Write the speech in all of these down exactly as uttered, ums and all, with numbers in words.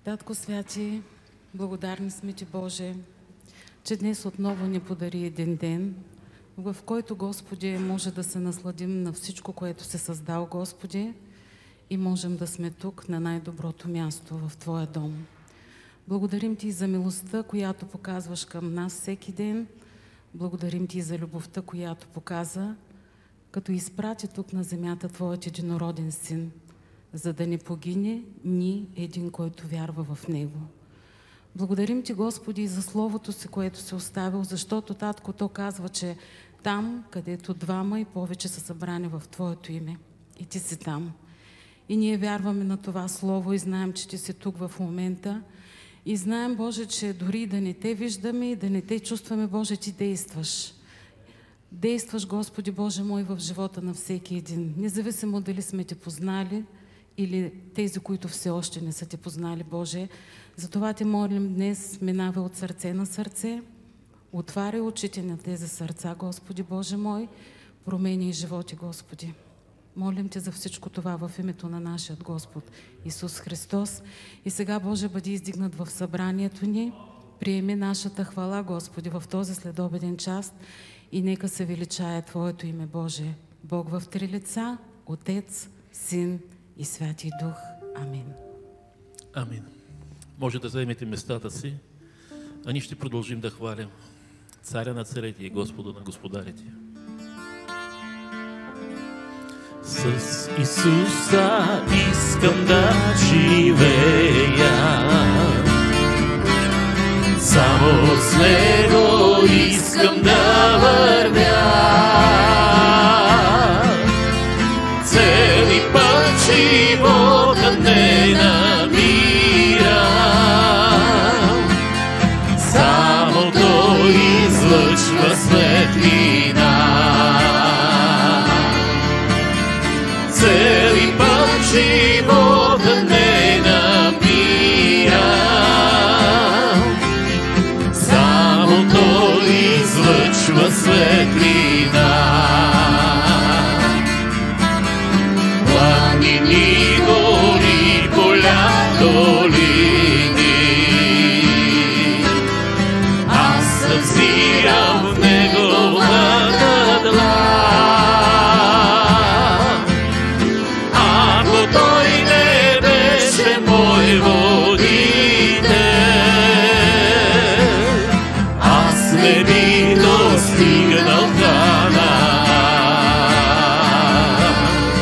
Татко Святи, благодарни сме Ти, Боже, че днес отново ни подари един ден, в който, Господи, може да се насладим на всичко, което си създал, Господи, и можем да сме тук на най-доброто място в Твоя дом. Благодарим Ти за милостта, която показваш към нас всеки ден. Благодарим Ти за любовта, която показа, като изпрати тук на земята Твоят единороден Син, за да не погине ни един, който вярва в Него. Благодарим Ти, Господи, за Словото Си, което си оставил, защото, Татко, то казва, че там, където двама и повече са събрани в Твоето име, и Ти си там. И ние вярваме на това Слово и знаем, че Ти си тук в момента. И знаем, Боже, че дори да не Те виждаме и да не Те чувстваме, Боже, Ти действаш. Действаш, Господи Боже мой, в живота на всеки един. Независимо дали сме Те познали или тези, които все още не са Те познали, Боже. Затова Те молим днес, минава от сърце на сърце, отваряй очите на тези сърца, Господи Боже мой, промени животи, Господи. Молим Те за всичко това в името на нашия Господ Исус Христос. И сега, Боже, бъди издигнат в събранието ни. Приеми нашата хвала, Господи, в този следобеден час и нека се величае Твоето име, Боже. Бог в три лица, Отец, Син и Святи Дух. Амин. Амин. Може да заемете местата си, а ние ще продължим да хвалим Царя на царете и Господа на господарите. С Исуса искам да живея, само с Него искам да вървя. Цели път живота не намира, само Той излъчва светлина. Цели път живота не намира, само Той излъчва светлина. Планини, гори, поля, долини, аз съм взирам в Неговата длан. Ако Той не беше мой водител, аз не би достигнал Ханаан.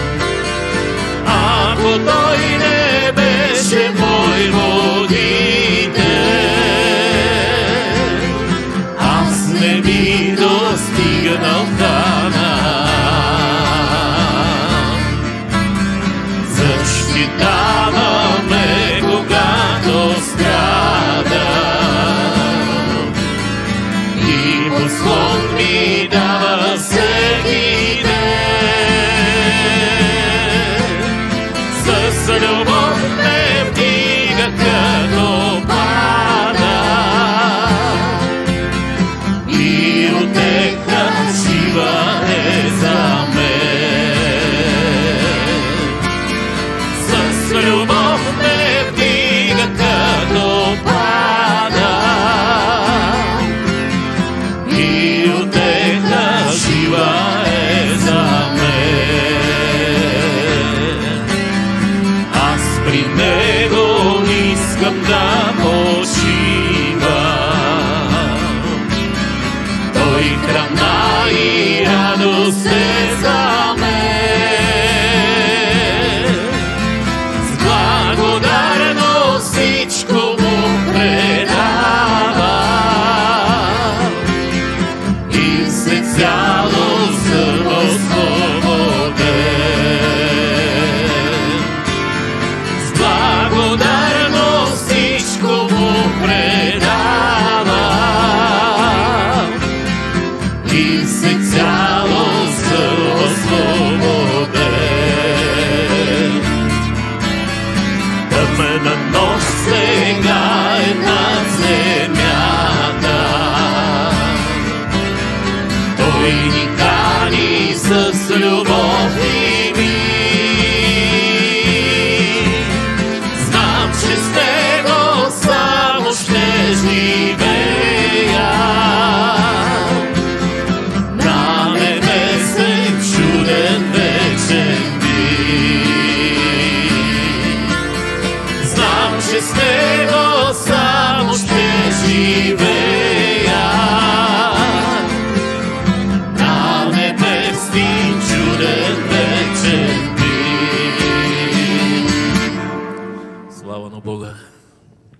Ако Той не беше мой водител, аз не би достигнал Ханаан. Защитава ме, когато страдам, и подслон ми дава всеки ден. С любов ме вдига, като пада, и отека жива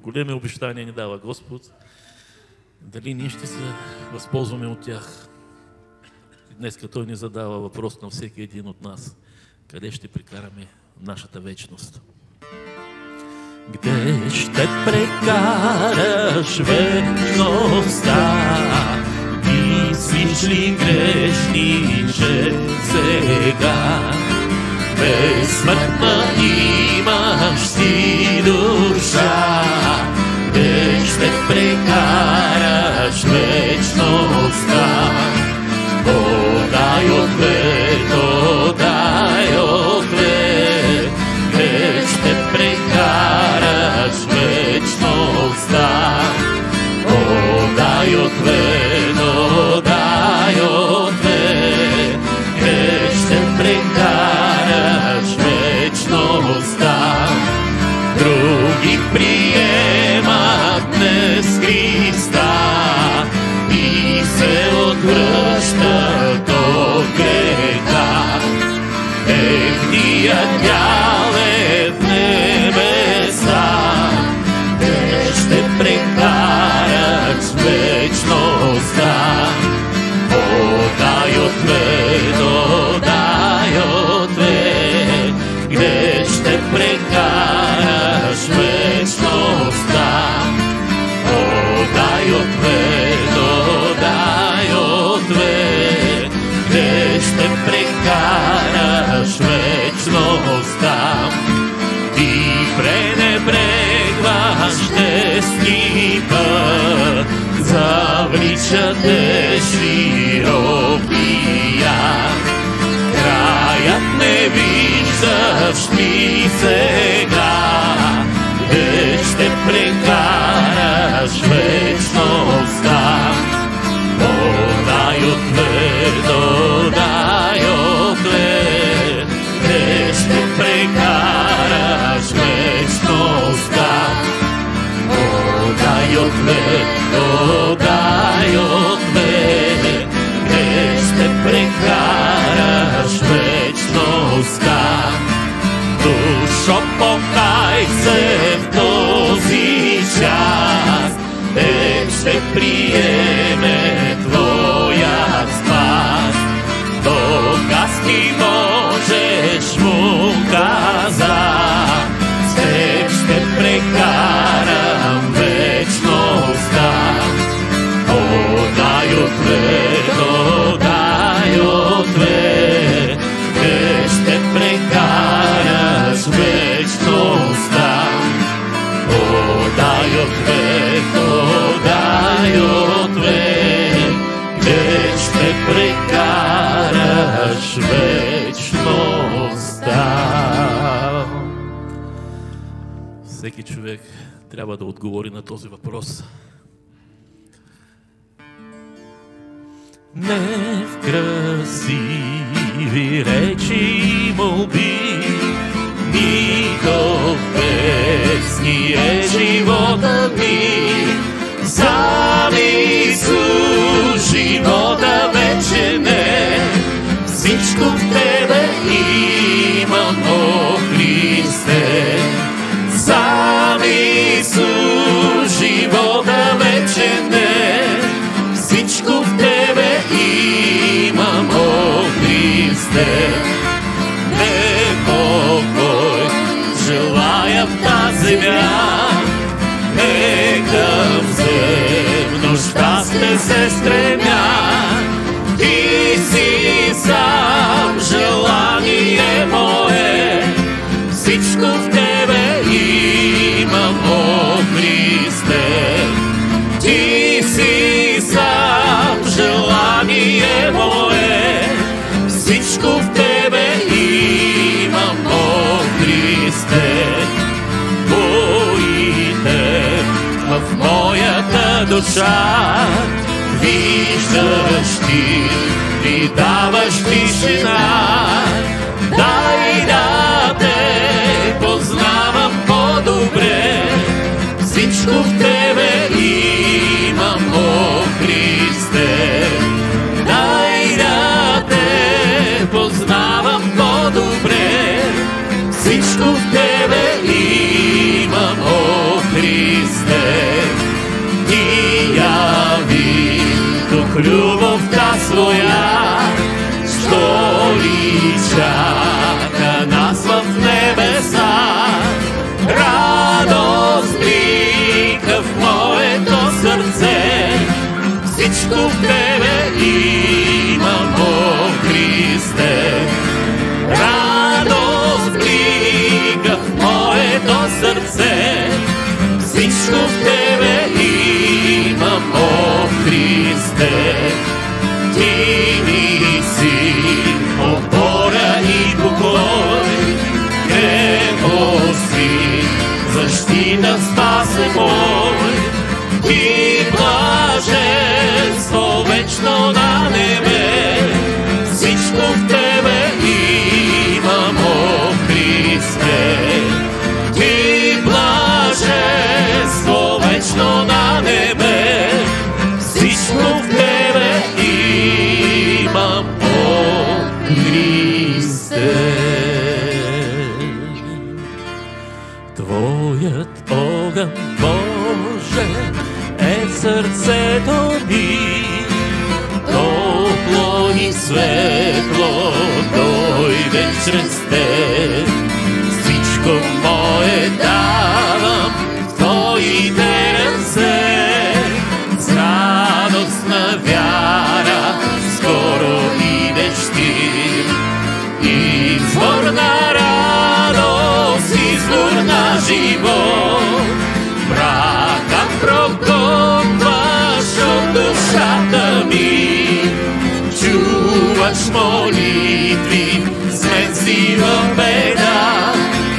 големи обещания ни дава Господ. Дали ние ще се възползваме от тях? Днес Той ни задава въпрос на всеки един от нас. Къде ще прекараме нашата вечност? Где ще прекараш вечността? Мислиш ли грешниче сега? Безсмъртна имаш си душа, где ще прекараш вечността? О, дай ответ, о, дай ответ, где ще прекараш вечността? О, дай ответ, о, дай ответ, где ще прекараш вечността? Други приемат днес Христа и се отвръщат от греха. Техният дял е в небеса, те ще прекарат вечността. О, дай ответ, о, дай ответ, где ще прекараш вечността? О, дай ответ, о, дай ответ, где ще прекараш вечността? Ти пренебрегваш десни път, завличате широкия. Краят не виждаш ли сега, где ще прекараш вечността? О, дай ответ, о, дай ответ, где ще прекараш вечността? О, дай ответ, о, дай ответ, где ще прекараш вечността? Душо, покай се в този час, Теб ще приеме твоя спас. Доказ ти можеш му каза, с Теб ще прекарам вечността. О, дай ответ, о, дай ответ, где ще прекараш вечността? О, дай ответ, о, дай ответ, где ще прекараш вечността? Всеки човек трябва да отговори на този въпрос. Не в красиви речи и молби, нито в песни е живота ми. Сам Исус живота вече не, всичко в Тебе имам, о Христе. Сам Исус живота вече не, всичко в Тебе имам, о Христе. Не покой желая в тази земя, не към земно щастие се стремя. Ти си сам желание мое, всичко в Тебе имам, о Христе. Ти си сам желание мое, всичко в Тебе имам, о Христе. Боите в моята душа, виждаш Ти и даваш тишина. Дай да Те познавам по-добре, всичко в Тебе имам, о Христе. Дай да Те познавам по-добре, всичко в Тебе имам, о Христе. любовта своя, що ли чака нас в небеса. Радост блика в моето сърце, всичко в Тебе имам, о Христе. Радост блика в моето сърце, всичко в Тебе имам, о Христе. Ти ми си опора и покой, крепост си, защита, спасе мой. Ти блаженство вечно на небе, всичко в Тебе имам, о Христе. Ти блаженство вечно на небе, всичко в Тебе имам, о Христе. Твоят огън, Боже, е сърцето ми, топло и светло дойде чрез Те. Всичко мое давам в Твоите ръце, с радостна вяра скоро идеш Ти. Извор на радост, извор на живот, мрака прокопваш от душата ми. Чуваш молитви, с мен си в беда.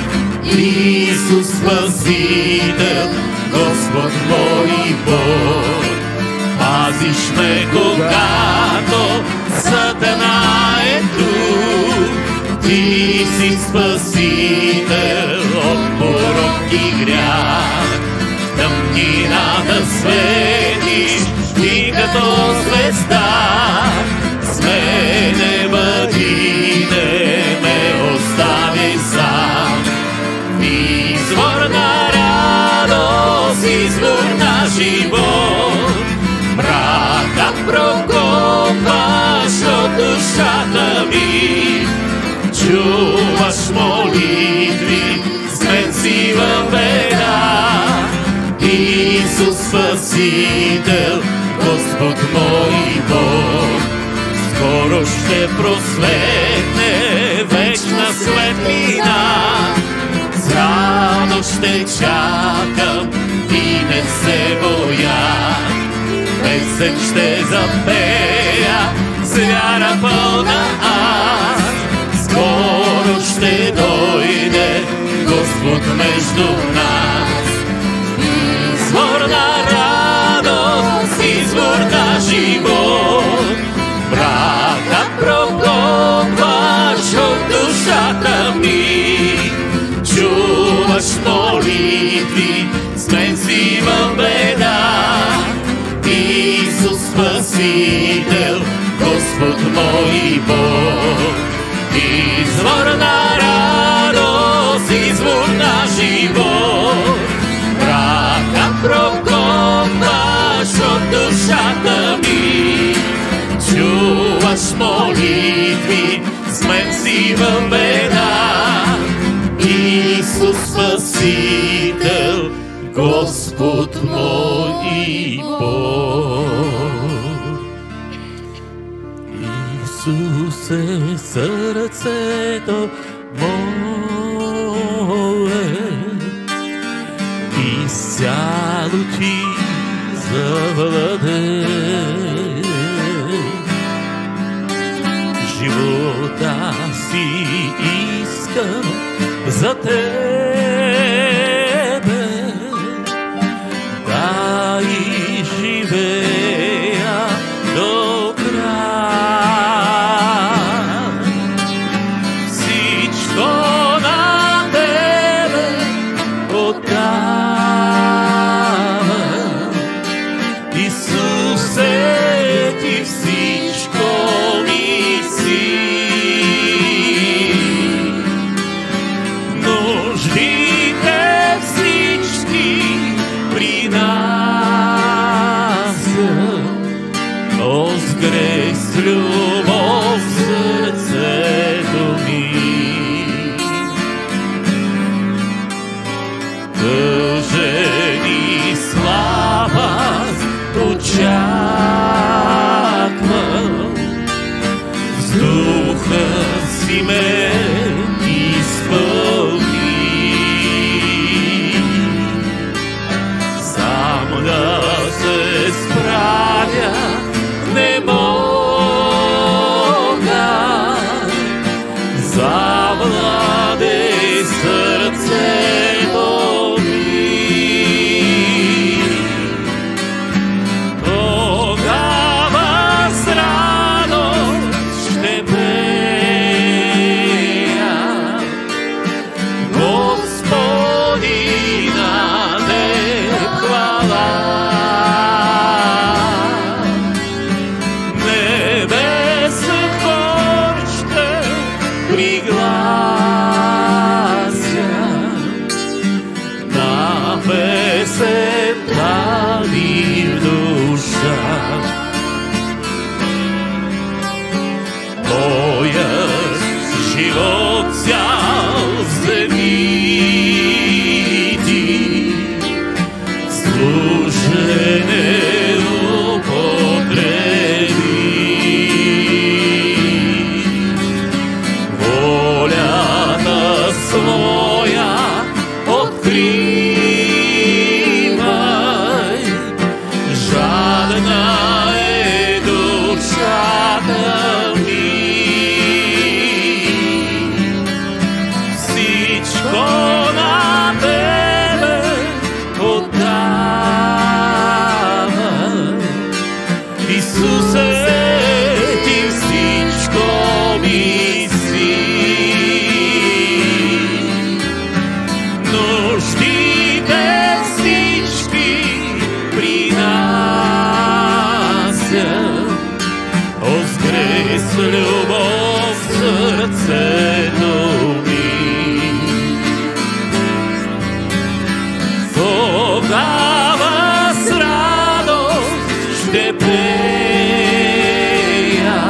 Исус Спасител, Господ мой Бог, пазиш ме, когато Сатана е тук. Ти си Спасител от порок и грях, тъмнината светиш ти като звезда. С мене бъди, не ме остави сам. Извор на радост, извор на живот, мрака прокопваш от душата ми. Чуваш молитви, с мен си в беда. Исус Спасител, Господ мой Бог, скоро ще просветне вечна светлина. С радост ще чакам и не се боя. Песен ще запея, с вяра пълна аз. Скоро ще дойде Господ между нас. Извор на радост, извор на живот, мрака прокопваш от душата ми. Чуваш молитви, с мен си в беда. Исус Спасител, Господ мой Бог. Извор на радост, извор на живот, мрака прокопваш от душата ми. Чуваш молитви, с мен си в беда. Исус Спасител, Господ мой Бог. Исусе, сърцето мое изцяло Ти завладе. Живота си искам за Тебе, дай живея до край. Всичко на Тебе отдавам. Исусе, Ти всичко ми си. си ме изпълни. Сам да се справя не мога, завладей сърцето ми. Тогава с радост ще пея Господина Теб хвала. Небесен хор ще приглася на песента ми в душа. Моят живот цял в земите служене употреби. Волята своя откривай, жадна е душата ми. Всичко на Тебе отдавам, Исусе, Ти всичко ми си. Нуждите всички принасям, озгрей с любов сърцето ми. Тогава с радост ще пея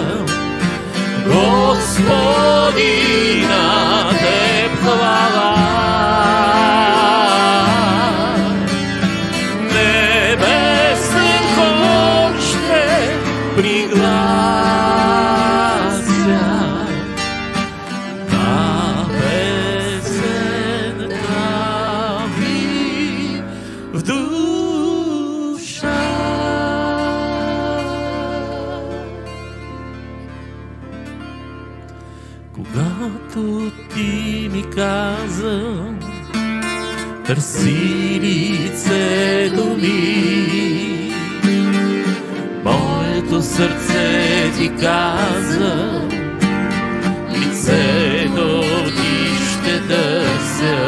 Господина Теб хвала. Небесен хор ще приглася на песента ми в душа. Когато Ти ми каза, търси лицето ми, моето сърце Ти каза, лицето Ти ще търся.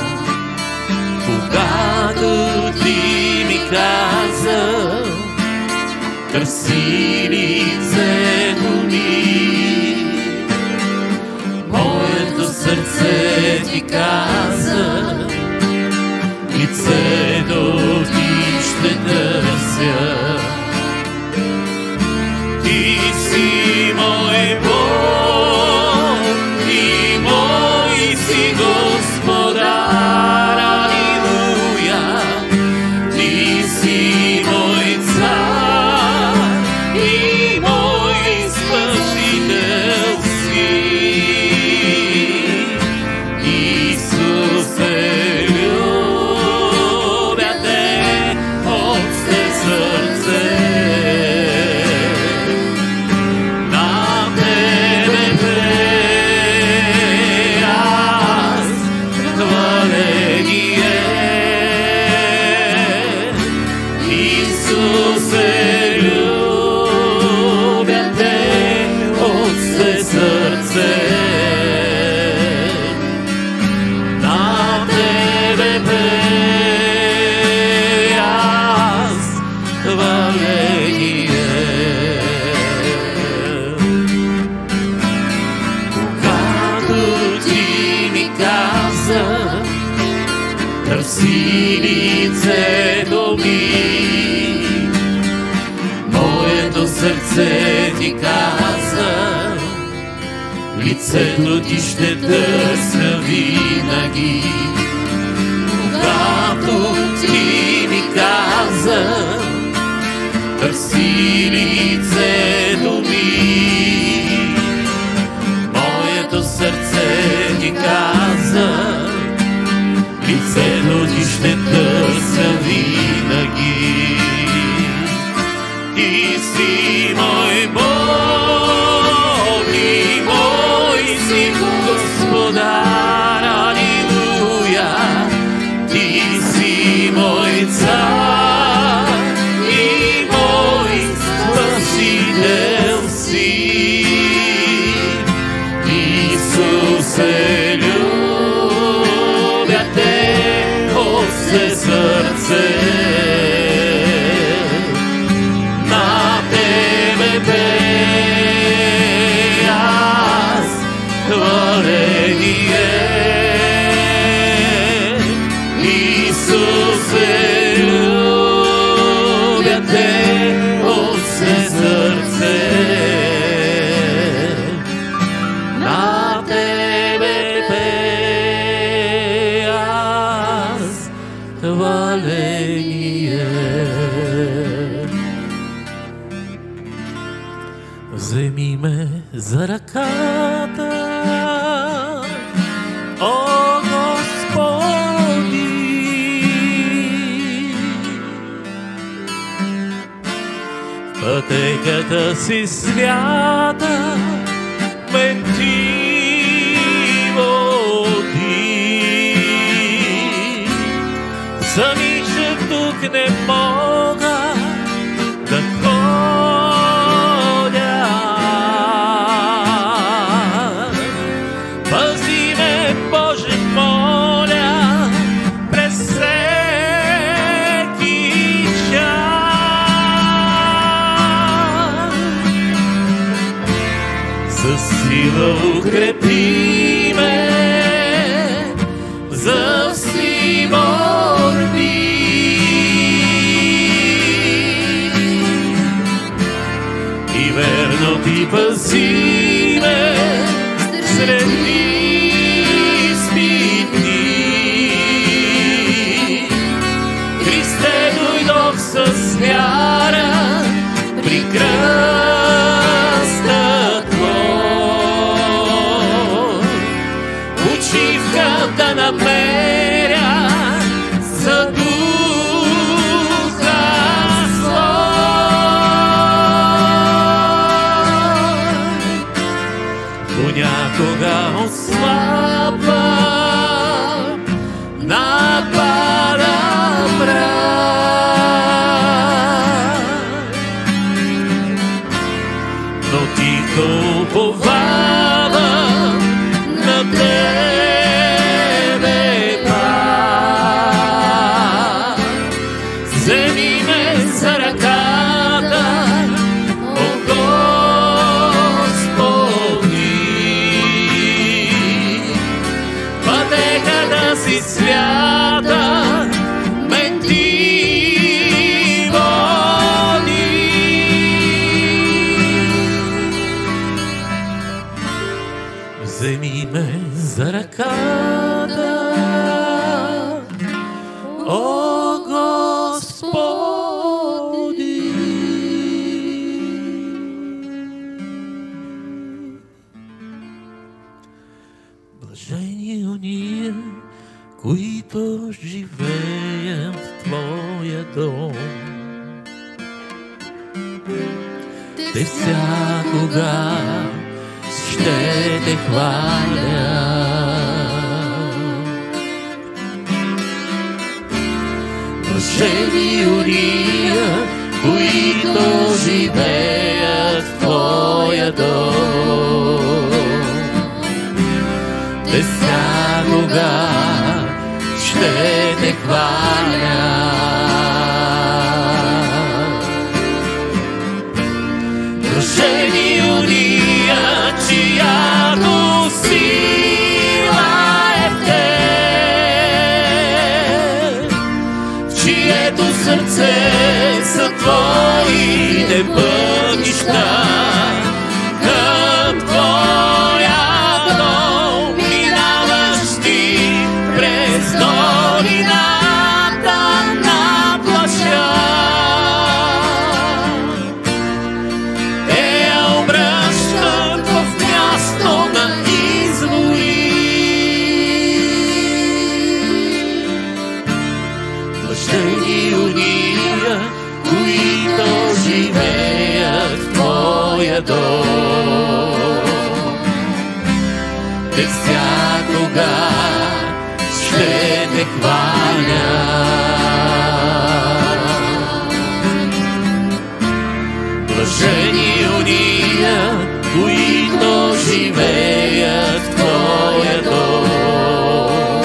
Когато Ти ми каза, търси лицето ми, моето сърце Ти каза, лицето Ти ще търся. Ти си мой Бог и мой си Господар, алилуя. Ти си мой цар и мой спасител си. Исусе, любя Те от все сърце. На Тебе пея аз хваление. Исусе, любя Те от все сърце. На Тебе пея аз хваление. Когато Ти ми каза, търси лицето ми, моето сърце Ти каза, лицето Ти ще търся винаги. Когато Ти ми каза, търси лицето ми, ме за ръката, о Господи. В пътеката си свята ме ти води. Самичък тук не мога да ходя. Пази ме, Боже, моля, през всеки час. Със сила укрепи ме за всі борби. И верно ти пази ме сред изпити. Христе, дойдох с вяра при кръста Твой. Почивка да намеря за духа свой. Понякога ослабва, напада мрак, но тихо уповавам на Тебе пак. Вземи ме за ръката, о Господи. Пътеката си свята ме ти води. Вземи ме за ръката, о Господи. Блажени ония, които живеят в Твоя дом. Те всякога ще Те хвалят. Блажени ония, които живеят в Твоя дом. Те всякога ще Те хвалят. Блажени ония, чиято сила е в Теб, в чието сърце са Твоите пътища. Към Твоя дом минаваш ти през долината на плача. Те я обръщат в място на извори. Блажени ония, които живеят в Твоя дом. Те всякога ще Те хвалят. Блажени ония, които живеят в Твоя дом.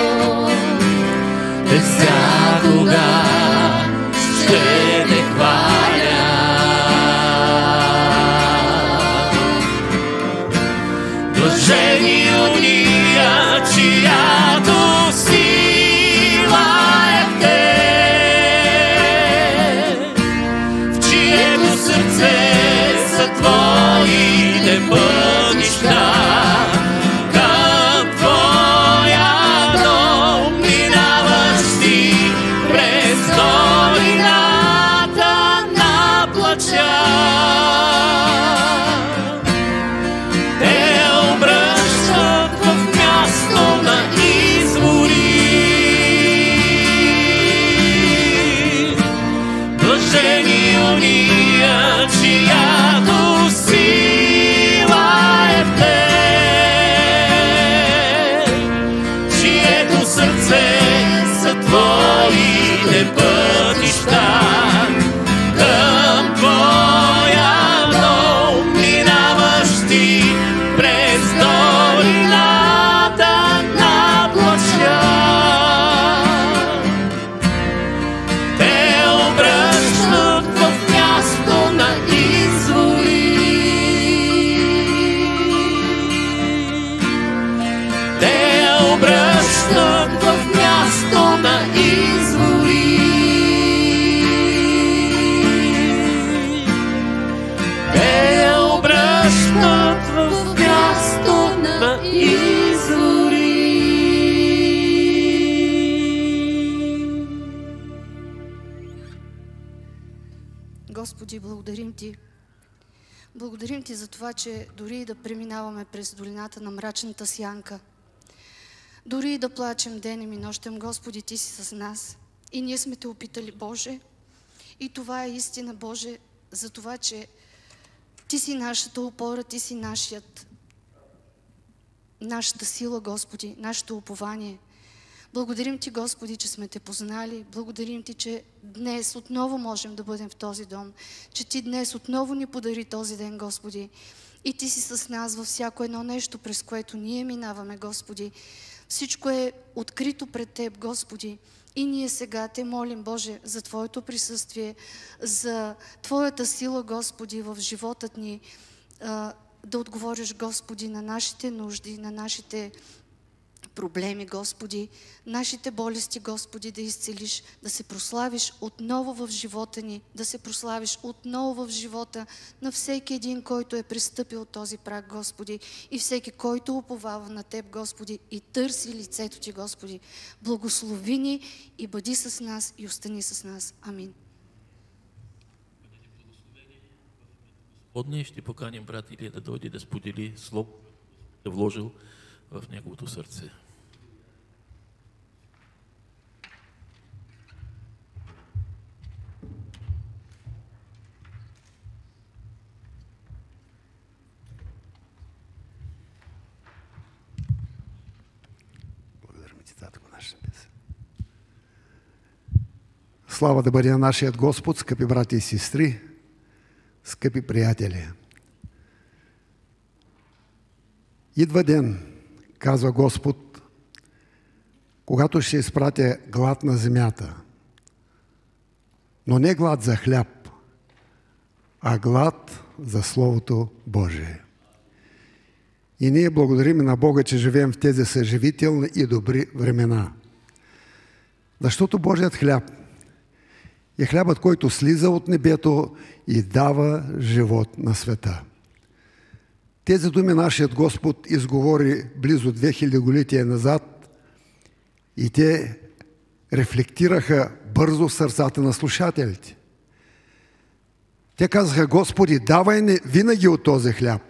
Те всякога ще Те хвалят. Блажени ония, чиято сила е в Теб, в чието сърце са Твоите пътища. Към Твоя дом минаваш ти през долината на плача. в място на извори. Господи, благодарим Ти. Благодарим Ти за това, че дори и да преминаваме през долината на мрачната сянка, дори и да плачем денем и нощем, Господи, Ти си с нас. И ние сме Те опитали, Боже. И това е истина, Боже, за това, че Ти си нашата опора, Ти си нашият, нашата сила, Господи, нашето упование. Благодарим Ти, Господи, че сме Те познали. Благодарим Ти, че днес отново можем да бъдем в този дом. Че Ти днес отново ни подари този ден, Господи. И Ти си с нас във всяко едно нещо, през което ние минаваме, Господи. Всичко е открито пред Теб, Господи. И ние сега Те молим, Боже, за Твоето присъствие, за Твоята сила, Господи, в животът ни. Да отговориш, Господи, на нашите нужди, на нашите проблеми, Господи, нашите болести, Господи, да изцелиш, да се прославиш отново в живота ни, да се прославиш отново в живота на всеки един, който е пристъпил този праг, Господи, и всеки, който уповава на Теб, Господи, и търси лицето Ти, Господи. Благослови ни и бъди с нас и остани с нас. Амин. Отне ще поканим брат Илия да дойде да сподели слово, да вложил в неговото сърце. Благодарим Ти, Татко, нашия песен. Слава да бъде на нашият Господ, скъпи брати и сестри, скъпи приятели. Идва ден, казва Господ, когато ще изпратя глад на земята. Но не глад за хляб, а глад за Словото Божие. И ние благодарим на Бога, че живеем в тези съживителни и добри времена. Защото Божият хляб е хлябът, който слиза от небето и дава живот на света. Тези думи нашият Господ изговори близо две хилядолетия назад и те рефлектираха бързо в сърцата на слушателите. Те казаха: Господи, давай ни винаги от този хляб.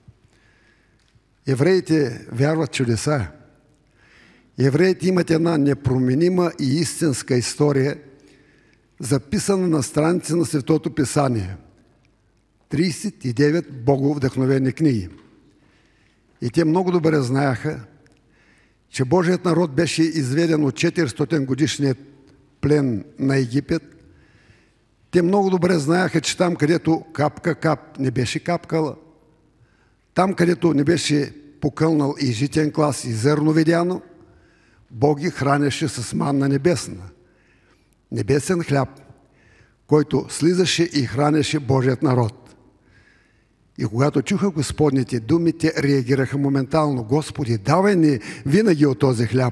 Евреите вярват чудеса. Евреите имат една непроменима и истинска история, записана на страници на Светото Писание. тридесет и девет боговдъхновени книги. И те много добре знаеха, че Божият народ беше изведен от четиристотин годишният плен на Египет. Те много добре знаеха, че там, където капка кап не беше капкала, там, където не беше покълнал и житен клас и зърно видяно, Бог ги хранеше с манна небесна. Небесен хляб, който слизаше и хранеше Божият народ. И когато чуха Господните думи, те реагираха моментално: Господи, давай ни винаги от този хляб.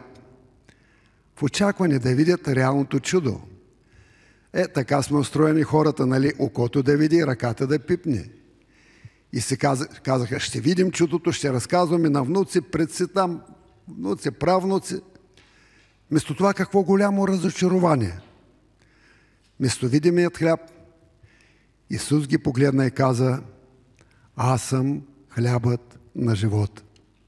В очакване да видят реалното чудо. Е, така сме устроени хората, нали? Окото да види, ръката да пипне. И се казаха: ще видим чудото, ще разказваме на внуци, предси там, внуци, правнуци. Вместо това какво голямо разочарование. Вместо видимият хляб, Исус ги погледна и каза: аз съм хлябът на живот.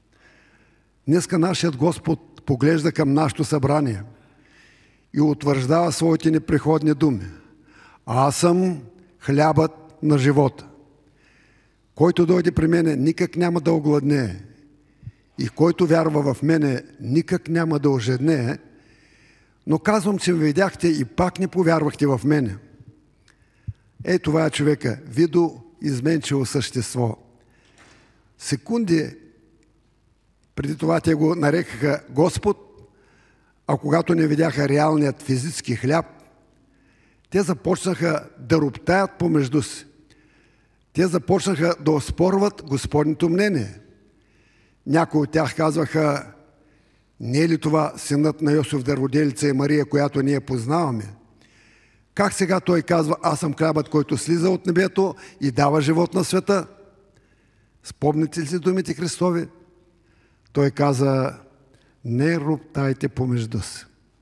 Днеска нашият Господ поглежда към нашето събрание и утвърждава своите непреходни думи. Аз съм хлябът на живота. Който дойде при мене, никак няма да огладнее. И който вярва в мене, никак няма да ожеднее. Но казвам, че ме видяхте и пак не повярвахте в мене. Ей, това е човека, видоизменчиво същество. Секунди преди това те го нарекаха Господ, а когато не видяха реалният физически хляб, те започнаха да роптаят помежду си. Те започнаха да оспорват Господното мнение. Някои от тях казваха: не е ли това синът на Йосиф Дърводелица и Мария, която ние познаваме? Как сега той казва: аз съм хлябът, който слиза от небето и дава живот на света? Спомните ли си думите Христови? Той каза: не роптайте помежду си,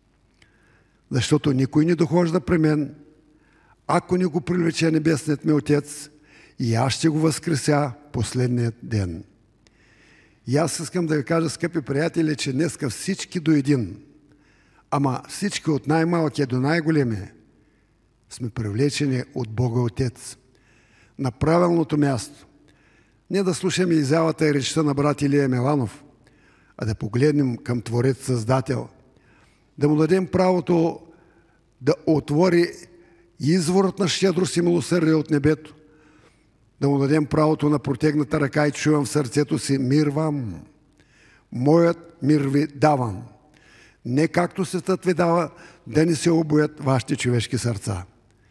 защото никой не дохожда при мен, ако не го привлече небесният ми Отец, и аз ще го възкреся последният ден. И аз искам да ви кажа, скъпи приятели, че днеска всички до един, ама всички от най-малкия до най-големия, сме привлечени от Бога Отец на правилното място. Не да слушаме изявата и речта на брат Илия Миланов, а да погледнем към Творец Създател, да му дадем правото да отвори изворът на щедрост и милосърдие от небето, да му дадем правото на протегната ръка и чувам в сърцето си: мир вам, моят мир ви давам. Не както светът ви дава, да не се обоят вашите човешки сърца.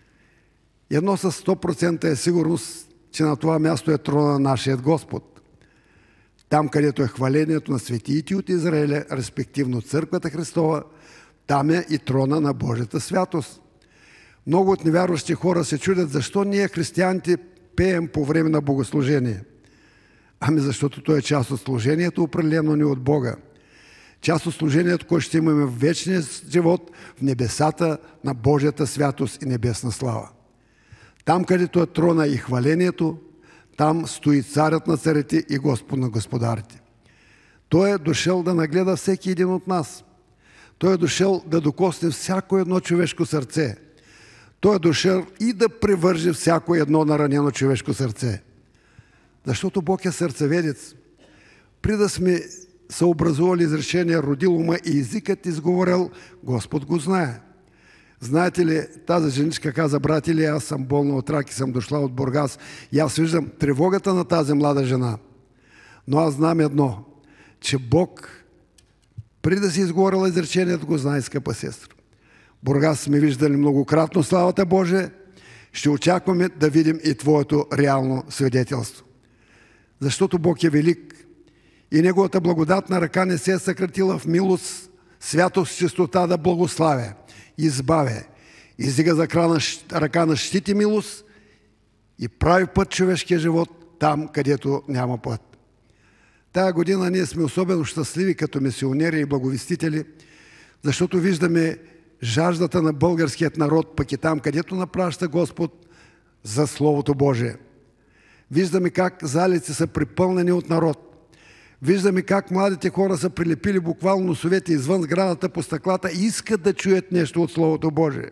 Едно със сто процента е сигурност, че на това място е трона на нашият Господ. Там, където е хвалението на светиите от Израиля, респективно Църквата Христова, там е и трона на Божията святост. Много от невярващи хора се чудят защо ние, християните, пеем по време на богослужение. Ами защото то е част от служението, определено ни от Бога. Част от служението, което ще имаме в вечния живот, в небесата на Божията святост и небесна слава. Там, където е трона и хвалението, там стои царят на царите и Господ на господарите. Той е дошъл да нагледа всеки един от нас. Той е дошъл да докосне всяко едно човешко сърце. Той е дошъл и да превърже всяко едно наранено човешко сърце. Защото Бог е сърцеведец. При да сме съобразували изречение родил ума и езикът изговорил, Господ го знае. Знаете ли, тази женичка каза: брат Или, аз съм болна от рак и съм дошла от Бургас и аз виждам тревогата на тази млада жена. Но аз знам едно, че Бог, преди да си изговорила изречението, го знае, скъпа сестра. Бургас сме виждали многократно славата Божия, ще очакваме да видим и твоето реално свидетелство. Защото Бог е велик и Неговата благодатна ръка не се е съкратила в милост, святост, чистота да благославя, избавя, издига за ръка на щит и милост и прави път човешкия живот там, където няма път. Тая година ние сме особено щастливи като мисионери и благовестители, защото виждаме жаждата на българският народ, пък и там, където напраща Господ за Словото Божие. Виждаме как залици са припълнени от народ. Виждаме как младите хора са прилепили буквално носовете извън сградата по стъклата и искат да чуят нещо от Словото Божие.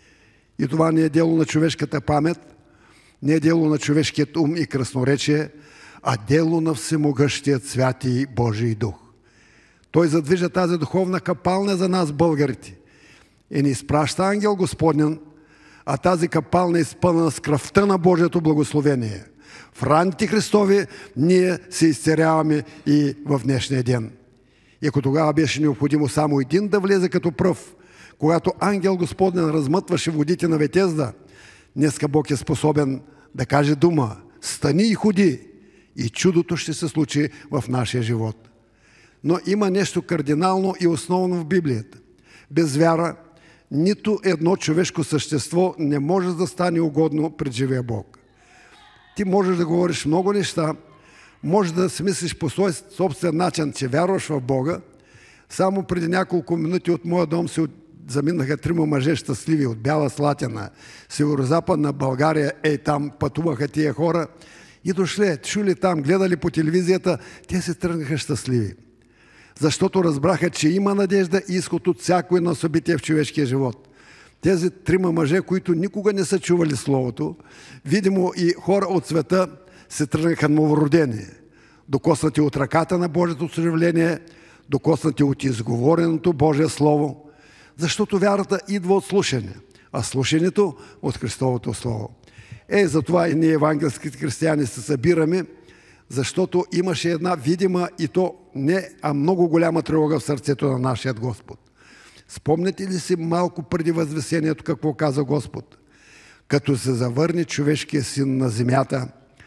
И това не е дело на човешката памет, не е дело на човешкият ум и красноречие, а дело на всемогъщият Святи Божий Дух. Той задвижа тази духовна капалня за нас, българите. И ни изпраща ангел Господнен, а тази капалня е изпълнена с кръвта на Божието благословение. В раните Христови ние се изцеряваме и в днешния ден. И ако тогава беше необходимо само един да влезе като пръв, когато ангел Господнен размътваше водите на Ветезда, днеска Бог е способен да каже дума: стани и ходи, и чудото ще се случи в нашия живот. Но има нещо кардинално и основно в Библията. Без вяра нито едно човешко същество не може да стане угодно пред живия Бог. Ти можеш да говориш много неща, можеш да си мислиш по свой собствен начин, че вярваш в Бога. Само преди няколко минути от моя дом се заминаха трима мъже щастливи от Бяла Слатина, северо-западна България, ей там пътуваха тия хора и дошле, чули там, гледали по телевизията, те се тръгнаха щастливи. Защото разбраха, че има надежда и изход от всяко едно събитие в човешкия живот. Тези трима мъже, които никога не са чували Словото, видимо и хора от света, се тръгнаха новородени, докоснати от ръката на Божието съживление, докоснати от изговореното Божие Слово, защото вярата идва от слушане, а слушането от Христовото Слово. Е, затова и ние, евангелските християни, се събираме, защото имаше една видима и то не, а много голяма тревога в сърцето на нашия Господ. Спомняте ли си малко преди Възвесението какво каза Господ? Като се завърне човешкия син на земята,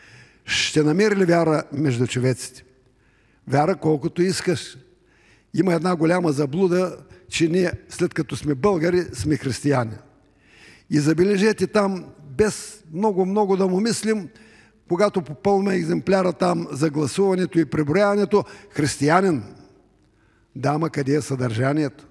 ще намери ли вяра между човеците? Вяра колкото искаш. Има една голяма заблуда, че ние, след като сме българи, сме християни. И забележете там, без много-много да му мислим, когато попълна екземпляра там за гласуването и преброяването, християнин. Да, ама къде е съдържанието?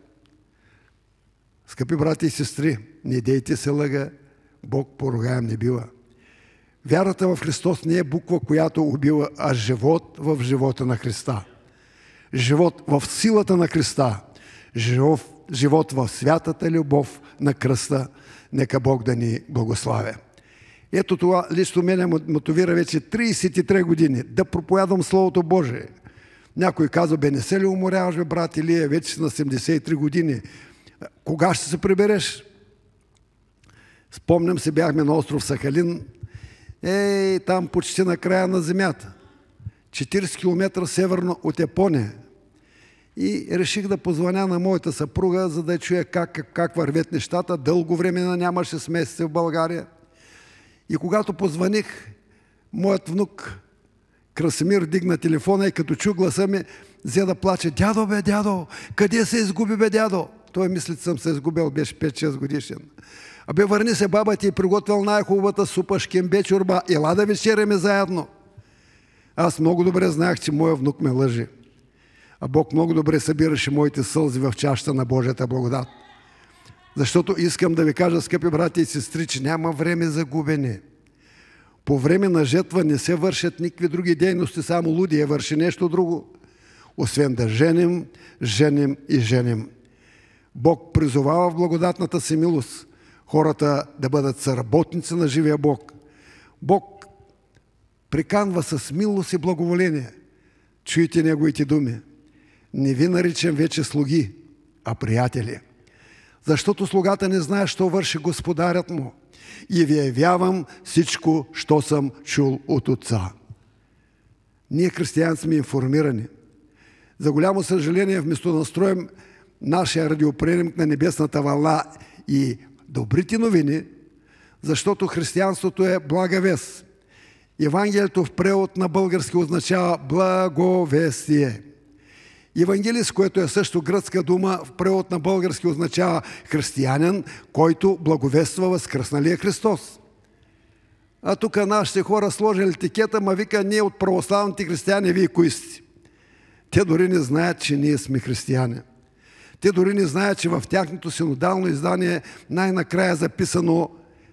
Скъпи брати и сестри, не дейте се лъга, Бог поругаем не бива. Вярата в Христос не е буква, която убива, а живот в живота на Христа. Живот в силата на Христа. Живот, живот в святата любов на кръста. Нека Бог да ни благославя. Ето това лично мене мотивира вече трийсет и три години да проповядвам Словото Божие. Някой казва, бе, не се ли уморяваш, бе, брат Илия, вече си на седемдесет и три години. Кога ще се прибереш? Спомням се, бяхме на остров Сахалин, ей, там почти на края на земята. четирийсет километра северно от Япония. И реших да позвъня на моята съпруга, за да чуя как, как, как вървят нещата. Дълго време нямаше с месеци в България. И когато позвъних, моят внук Красимир дигна телефона и като чу гласа ми, взе да плаче. Дядо, бе, дядо, къде се изгуби, бе, дядо? Той мисли, че съм се изгубил, беше пет-шест годишен. Абе, върни се, баба ти е приготвил най-хубавата супа, шкембе, чорба. Ела да вечеряме заедно. Аз много добре знаех, че моя внук ме лъжи. А Бог много добре събираше моите сълзи в чашата на Божията благодат. Защото искам да ви кажа, скъпи брати и сестри, че няма време за губене. По време на жетва не се вършат никакви други дейности, само лудия върши нещо друго. Освен да женим, женим и женим. Бог призовава в благодатната си милост хората да бъдат съработници на живия Бог. Бог приканва с милост и благоволение. Чуйте Неговите думи. Не ви наричам вече слуги, а приятели. Защото слугата не знае, що върши господарят му. И ви явявам всичко, що съм чул от Отца. Ние, християни, сме информирани. За голямо съжаление, вместо да настроим нашия радиоприемник на небесната вълна и добрите новини, защото християнството е блага вест. Евангелието в превод на български означава благовестие. Евангелист, което е също гръцка дума, в превод на български означава християнин, който благовества възкръсналия Христос. А тук нашите хора сложили етикета, ма вика, ние от православните християни, вие кои сте? Те дори не знаят, че ние сме християни. Те дори не знаят, че в тяхното синодално издание най-накрая е записано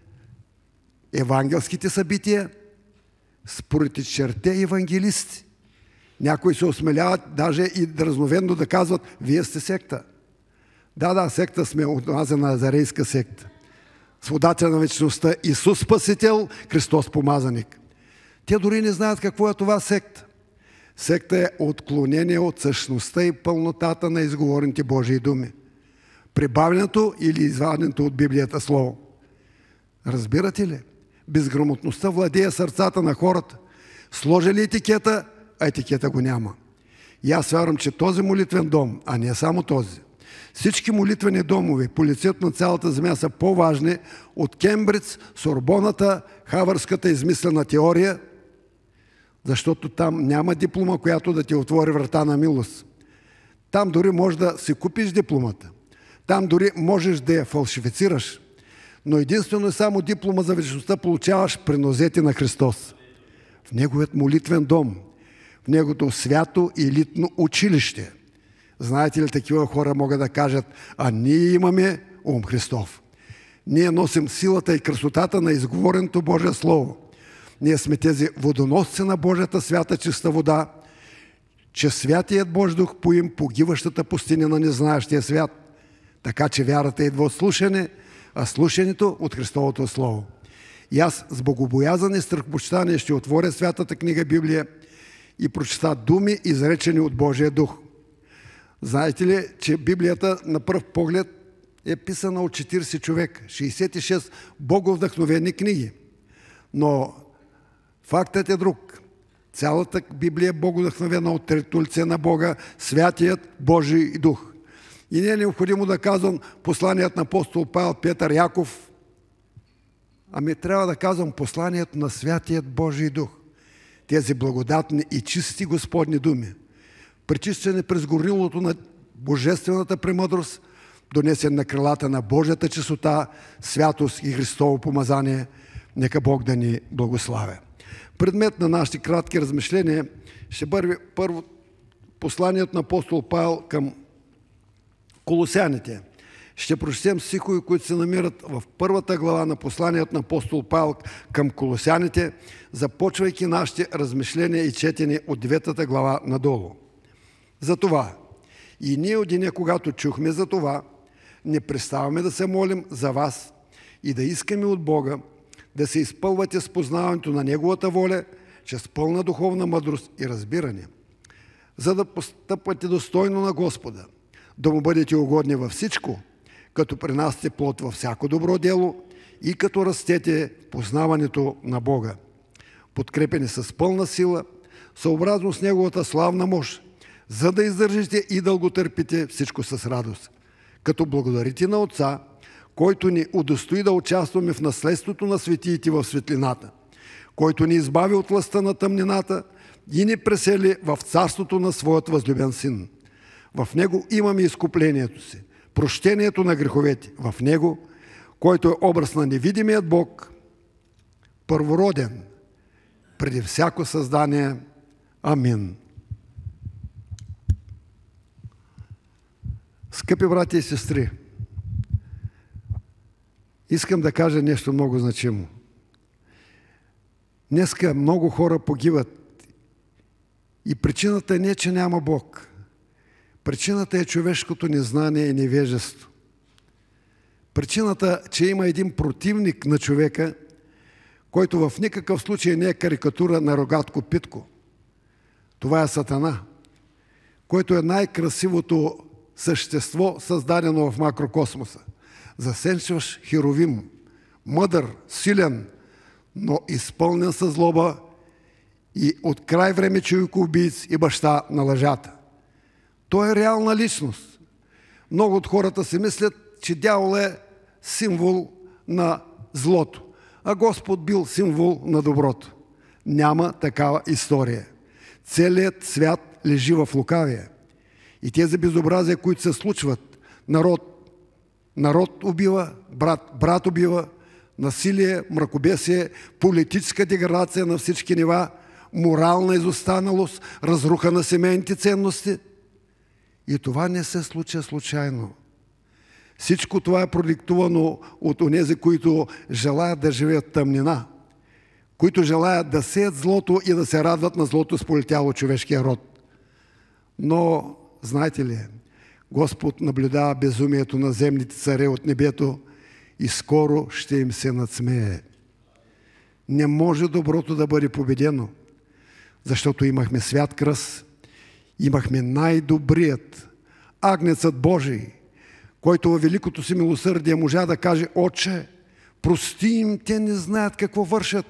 евангелските събития според черте евангелисти. Някои се осмеляват даже и дразновенно да казват, вие сте секта. Да, да, секта сме от тази назарейска секта. Сводател на вечността, Исус Спасител, Христос Помазаник. Те дори не знаят какво е това секта. Секта е отклонение от същността и пълнотата на изговорените Божии думи. Прибавянето или изваденето от Библията слово. Разбирате ли? Безграмотността владее сърцата на хората. Сложили етикета, а етикета го няма. И аз вярвам, че този молитвен дом, а не само този, всички молитвени домове по лицето на цялата земя са по-важни от Кембридж, Сорбоната, Харвардската измислена теория, защото там няма диплома, която да ти отвори врата на милост. Там дори можеш да си купиш дипломата. Там дори можеш да я фалшифицираш. Но единствено и само диплома за вечността получаваш при нозете на Христос. В Неговият молитвен дом, в Неговото свято и елитно училище. Знаете ли, такива хора могат да кажат, а ние имаме ум Христов. Ние носим силата и красотата на изговореното Божие Слово. Ние сме тези водоносци на Божията свята чиста вода, че святият Божий дух поим погиващата пустиня на незнаещия свят. Така че вярата идва от слушане, а слушането от Христовото Слово. И аз с богобоязан и страхопочитание ще отворя святата книга Библия и прочета думи, изречени от Божия дух. Знаете ли, че Библията на пръв поглед е писана от четирийсет човека, шейсет и шест боговдъхновени книги. Но фактът е друг. Цялата Библия е богодъхновена от трето лице на Бога, святият Божий дух. И не е необходимо да казвам посланият на апостол Павел, Петър, Яков, ами трябва да казвам посланието на святият Божий дух. Тези благодатни и чисти Господни думи, пречистени през горнилото на божествената премъдрост, донесен на крилата на Божията чистота, святост и Христово помазание, нека Бог да ни благославя. Предмет на нашите кратки размишления ще бъде първо посланието на апостол Павел към колосяните. Ще прочетем стихове, които се намират в първата глава на посланието на апостол Павел към колосяните, започвайки нашите размишления и четене от деветата глава надолу. Затова и ние от деня, когато чухме за това, не преставаме да се молим за вас и да искаме от Бога да се изпълвате с познаването на Неговата воля, чрез пълна духовна мъдрост и разбиране, за да постъпвате достойно на Господа, да му бъдете угодни във всичко, като принасяте плод във всяко добро дело и като растете в познаването на Бога, подкрепени с пълна сила, съобразно с Неговата славна мощ, за да издържите и дълготърпите всичко с радост, като благодарите на Отца, който ни удостои да участваме в наследството на светиите в светлината, който ни избави от властта на тъмнината и ни пресели в царството на Своят възлюбен Син. В Него имаме изкуплението си, прощението на греховете. В Него, който е образ на невидимият Бог, първороден, преди всяко създание. Амин. Скъпи брати и сестри, искам да кажа нещо много значимо. Днеска много хора погиват и причината не е, че няма Бог. Причината е човешкото незнание и невежество. Причината, че има един противник на човека, който в никакъв случай не е карикатура на рогатко питко. Това е Сатана, който е най-красивото същество, създадено в макрокосмоса. Засенчваш херовим, мъдър, силен, но изпълнен със злоба и от край време човекоубийц и баща на лъжата. Той е реална личност. Много от хората си мислят, че дявол е символ на злото, а Господ бил символ на доброто. Няма такава история. Целият свят лежи в лукавие. И тези безобразия, които се случват, народ, народ убива, брат, брат убива, насилие, мракобесие, политическа деградация на всички нива, морална изостаналост, разруха на семейните ценности. И това не се случва случайно. Всичко това е продиктувано от онези, които желаят да живеят тъмнина, които желаят да сеят злото и да се радват на злото сполетяло човешкия род. Но, знаете ли, Господ наблюдава безумието на земните царе от небето и скоро ще им се надсмее. Не може доброто да бъде победено, защото имахме свят кръст, имахме най-добрият, Агнецът Божий, който във великото си милосърдие можа да каже: Отче, прости им, те не знаят какво вършат.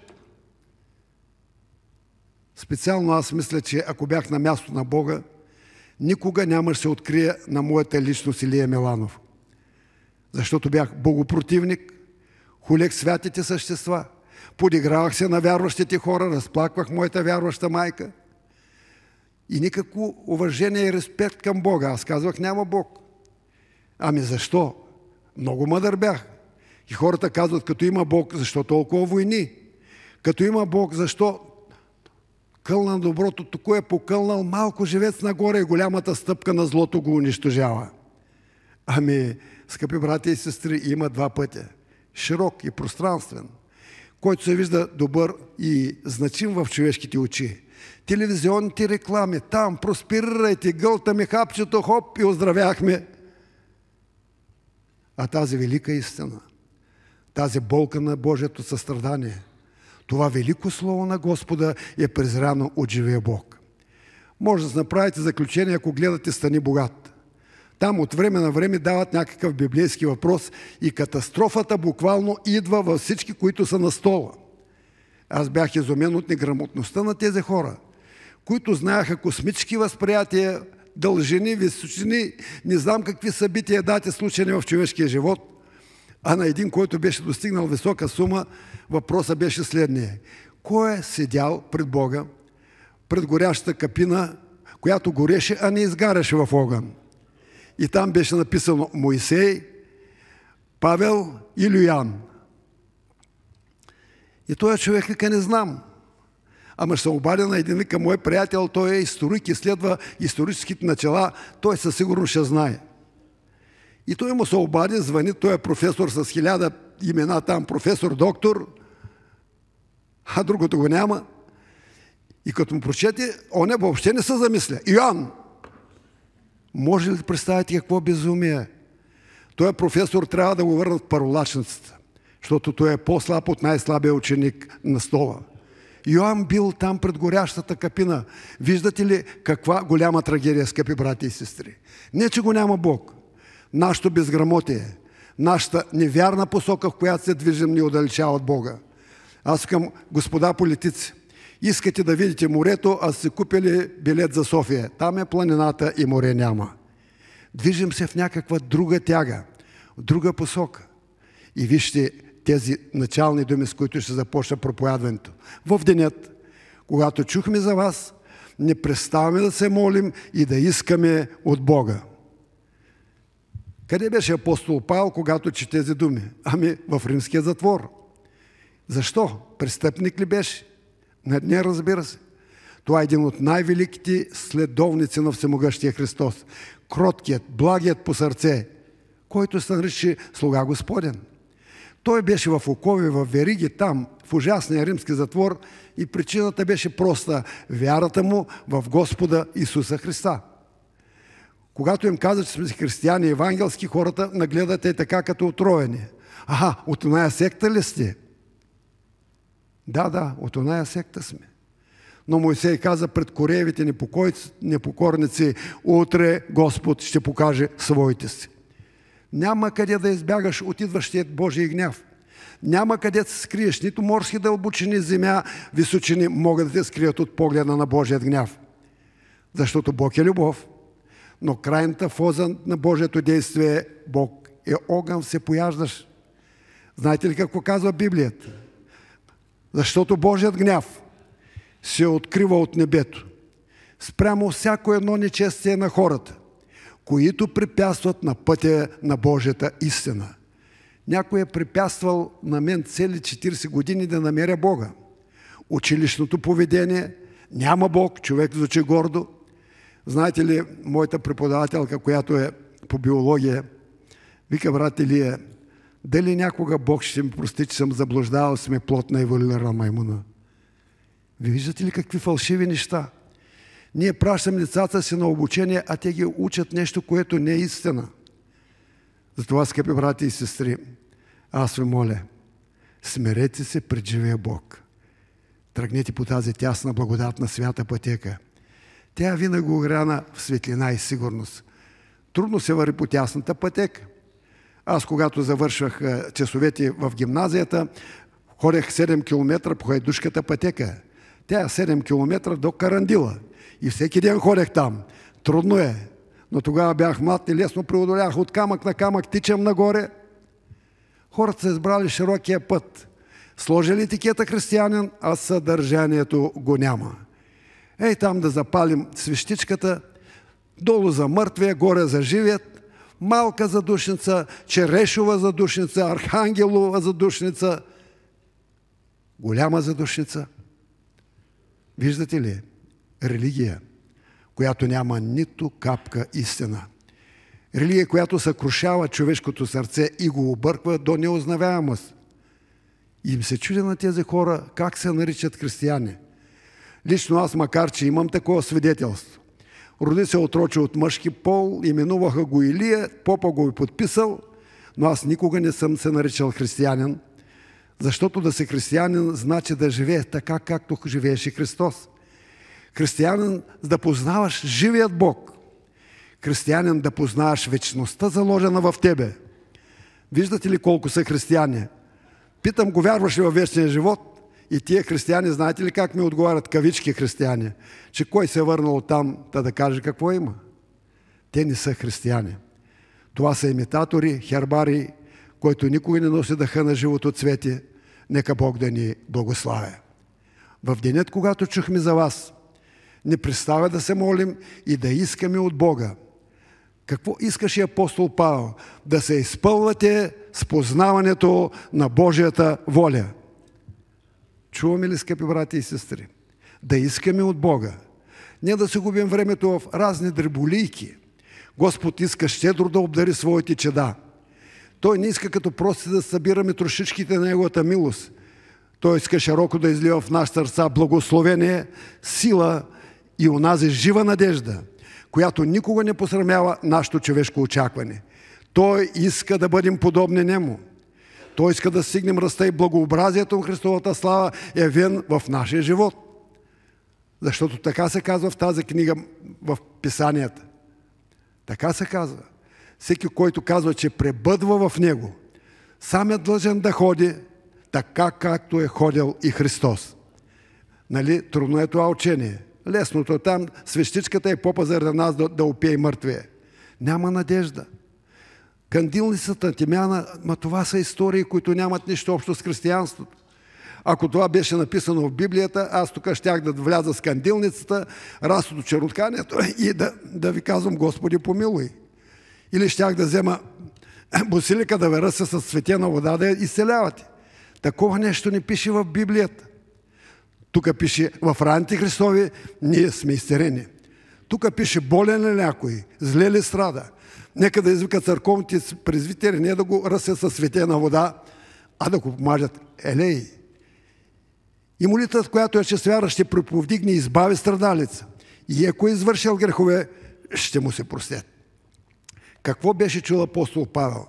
Специално аз мисля, че ако бях на място на Бога, никога нямаше се открия на моята личност Илия Миланов. Защото бях богопротивник, хулех святите същества, подигравах се на вярващите хора, разплаквах моята вярваща майка. И никакво уважение и респект към Бога. Аз казвах: няма Бог. Ами защо? Много мъдър бях. И хората казват: като има Бог, защо толкова войни? Като има Бог, защо кълна на доброто, току е покълнал малко живец нагоре и голямата стъпка на злото го унищожава? Ами, скъпи брати и сестри, има два пътя. Широк и пространствен, който се вижда добър и значим в човешките очи. Телевизионните реклами, там просперирайте, гълтаме хапчето, хоп, и оздравяхме. А тази велика истина, тази болка на Божието състрадание, това велико слово на Господа е презряно от живия Бог. Може да направите заключение, ако гледате "Стани богат". Там от време на време дават някакъв библейски въпрос и катастрофата буквално идва във всички, които са на стола. Аз бях изумен от неграмотността на тези хора, които знаеха космически възприятия, дължини, височини, не знам какви събития, дати случайни в човешкия живот. А на един, който беше достигнал висока сума, въпросът беше следния: кой е седял пред Бога, пред горящата капина, която гореше, а не изгаряше в огън? И там беше написано Моисей, Павел и Люян. И този човек вика: не знам. Ама ще се обадя на един, вика, мой приятел, той е историк и следва историческите начала, той със сигурност ще знае. И той му се обади, звъни, той е професор с хиляда имена там, професор, доктор, а другото го няма. И като му прочете, оне въобще не се замисля. Йоан! Може ли да представите какво безумие? Той професор трябва да го върнат в първолачницата, защото той е по-слаб от най-слабия ученик на стола. Йоан бил там пред горящата капина. Виждате ли каква голяма трагедия, скъпи брати и сестри? Не, че го няма Бог. Нашето безграмотие, нашата невярна посока, в която се движим, ни отдалечава от Бога. Аз към господа политици, искате да видите морето, а сте купили билет за София. Там е планината и море няма. Движим се в някаква друга тяга, в друга посока. И вижте тези начални думи, с които ще започна проповядването. В денят, когато чухме за вас, не преставаме да се молим и да искаме от Бога. Къде беше апостол Павел, когато че тези думи? Ами в римския затвор. Защо? Престъпник ли беше? Не, разбира се. Това е един от най-великите следовници на Всемогъщия Христос. Кроткият, благият по сърце, който се нарича слуга Господен. Той беше в окови, в вериги там, в ужасния римски затвор и причината беше проста – вярата му в Господа Исуса Христа. Когато им каза, че сме християни евангелски, хората нагледат е така като отроени. Аха, от оная секта ли сте? Да, да, от оная секта сме. Но Мойсей каза пред кореевите непокорници, утре Господ ще покаже своите си. Няма къде да избягаш от идващият Божий гняв. Няма къде да се скриеш. Нито морски дълбочини, земя, височини могат да те скрият от погледа на Божият гняв. Защото Бог е любов. Но крайната фаза на Божието действие е Бог е огън всепояждащ. Знаете ли какво казва Библията? Защото Божият гняв се открива от небето спрямо всяко едно нечестие на хората, които препятстват на пътя на Божията истина. Някой е препятствал на мен цели четирийсет години да намеря Бога. Училищното поведение, няма Бог, човек звучи гордо. Знаете ли, моята преподавателка, която е по биология, вика, брат Илия, дали някога Бог ще ми прости, че съм заблуждавал, сме плод на еволюирана маймуна. Ви виждате ли какви фалшиви неща? Ние пращаме децата си на обучение, а те ги учат нещо, което не е истина. Затова, скъпи брати и сестри, аз ви моля, смирете се пред живия Бог. Тръгнете по тази тясна благодатна свята пътека. Тя винаги огряна в светлина и сигурност. Трудно се върви по тясната пътека. Аз, когато завършвах часовете в гимназията, ходех седем километра по хайдушката пътека. Тя е седем километра до Карандила. И всеки ден ходех там. Трудно е. Но тогава бях млад и лесно преодолях от камък на камък, тичам нагоре. Хората са избрали широкия път. Сложили етикета християнин, а съдържанието го няма. Ей там да запалим свещичката, долу за мъртвия, горе за живият, малка задушница, черешова задушница, архангелова задушница, голяма задушница. Виждате ли? Религия, която няма нито капка истина. Религия, която съкрушава човешкото сърце и го обърква до неузнаваемост. И им се чудя на тези хора как се наричат християни. Лично аз, макар че имам такова свидетелство, роди се отроче от мъжки пол, именуваха го Илия, попа го е подписал, но аз никога не съм се наричал християнин, защото да си християнин значи да живее така, както живееше Христос. Християнин да познаваш живият Бог. Християнин да познаваш вечността, заложена в тебе. Виждате ли колко са християни? Питам го, вярваш ли във вечния живот? И тия християни, знаете ли как ми отговарят, кавички християни, че кой се е върнал там, да да каже какво има? Те не са християни. Това са имитатори, хербари, който никой не носи дъха на живото цвете. Нека Бог да ни благославя. В денят, когато чухме за вас, не представя да се молим и да искаме от Бога. Какво искаше апостол Павел? Да се изпълвате с познаването на Божията воля. Чуваме ли, скъпи брати и сестри? да искаме от Бога. Не да се губим времето в разни дреболийки. Господ иска щедро да обдари своите чеда. Той не иска като прости да събираме трошичките на Неговата милост. Той иска широко да излива в нашите сърца благословение, сила и онази жива надежда, която никога не посрамява нашето човешко очакване. Той иска да бъдем подобни Нему. Той иска да стигнем ръста и благообразието на Христовата слава явен в нашия живот. Защото така се казва в тази книга, в Писанията. Така се казва. Всеки, който казва, че пребъдва в Него, сам е длъжен да ходи така, както е ходил и Христос. Нали, трудно е това учение. Лесното там, свещичката и попа заради нас да, да опие мъртвия. Няма надежда. Кандилницата, Тимяна, ма това са истории, които нямат нищо общо с християнството. Ако това беше написано в Библията, аз тук щях да вляза с кандилницата, разното чернотканието и да, да ви казвам, Господи, помилуй. Или щях да взема босилика да ви ръса с светена вода да я изцелявате. Такова нещо не пише в Библията. Тук пише в раните Христови, ние сме изцелени. Тук пише болен ли някой, зле ли страда. Нека да извикат църковните презвитери, не да го ръсят със светена вода, а да го помажат. Елей! И молитвата, която е, че с вяра ще проповдигне и избави страдалица. И ако е извършил грехове, ще му се простят. Какво беше чул апостол Павел?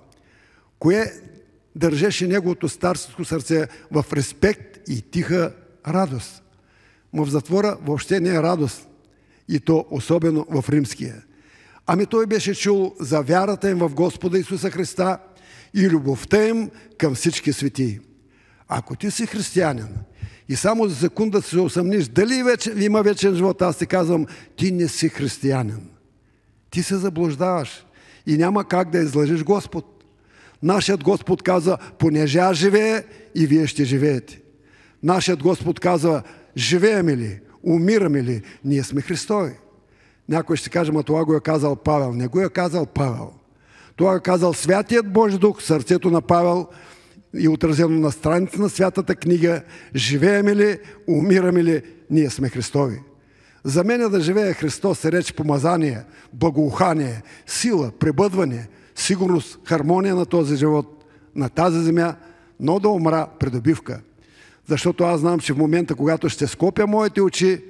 Кое държеше неговото старско сърце в респект и тиха радост? Но в затвора въобще не е радост. И то особено в римския. Ами той беше чул за вярата им в Господа Исуса Христа и любовта им към всички светии. Ако ти си християнин и само за секунда се усъмниш дали вече, има вечен живот, аз ти казвам, ти не си християнин. Ти се заблуждаваш и няма как да излъжеш Господ. Нашият Господ каза, понеже аз живея и вие ще живеете. Нашият Господ казва, живееме ли, умираме ли, ние сме Христови. Някой ще каже, ма това го е казал Павел. Не го е казал Павел. Това е казал Святият Божи Дух в сърцето на Павел и отразено на страница на Святата книга. Живееме ли, умираме ли, ние сме Христови. За мен да живее Христос се рече помазание, благоухание, сила, пребъдване, сигурност, хармония на този живот, на тази земя, но да умра придобивка. Защото аз знам, че в момента, когато ще скопя моите очи,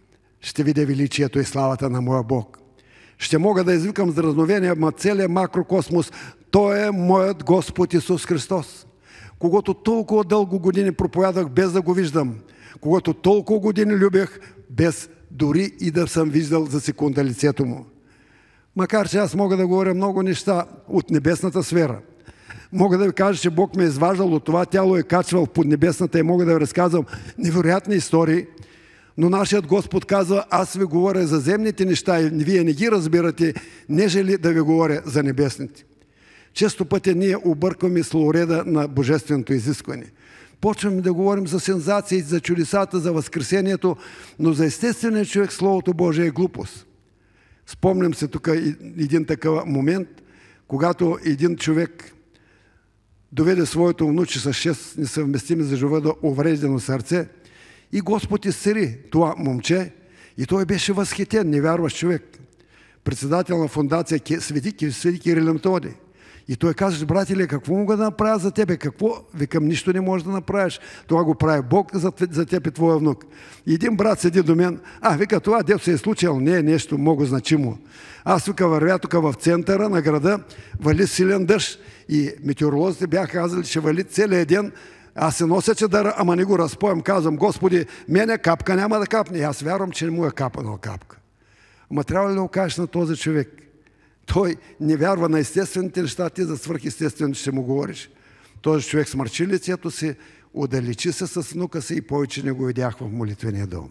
ще видя величието и славата на моя Бог. Ще мога да извикам с дразновение ма целия макрокосмос. Той е моят Господ Исус Христос, когато толкова дълго години проповядах без да го виждам, когато толкова години любях без дори и да съм виждал за секунда лицето му. Макар че аз мога да говоря много неща от небесната сфера. Мога да ви кажа, че Бог ме е изваждал от това тяло и е качвал под небесната и мога да ви разказвам невероятни истории, но нашият Господ казва, аз ви говоря за земните неща и вие не ги разбирате, нежели да ви говоря за небесните. Често пъти ние объркваме словореда на божественото изискване. Почваме да говорим за сензации, за чудесата, за възкресението, но за естествения човек Словото Божие е глупост. Спомням се тук един такъв момент, когато един човек доведе своето внуче с шест несъвместими за живота увреждано сърце и Господ изцели това момче и той беше възхитен, невярващ човек. Председател на фондация Свети, Свети Кирил и Методий. И той казва, брателе, какво мога да направя за тебе? Какво? Викам, нищо не можеш да направиш. Това го прави Бог за, за теб и твоя внук. И един брат седи до мен, а, вика, това дето се е случило, не е нещо много значимо. Аз вика, вървя тук в центъра на града, вали силен дъжд и метеоролозите бяха казали, че вали целият ден. Аз се нося чадъра, ама не го разпоям. Казвам, Господи, мене капка няма да капне. Аз вярвам, че не му е капанал капка. Ама трябва ли да го кажеш на този човек? Той не вярва на естествените неща, ти за свръхестествено ще му говориш. Този човек смърчи лицето си, удалечи се с внука си и повече не го видях в молитвения дом.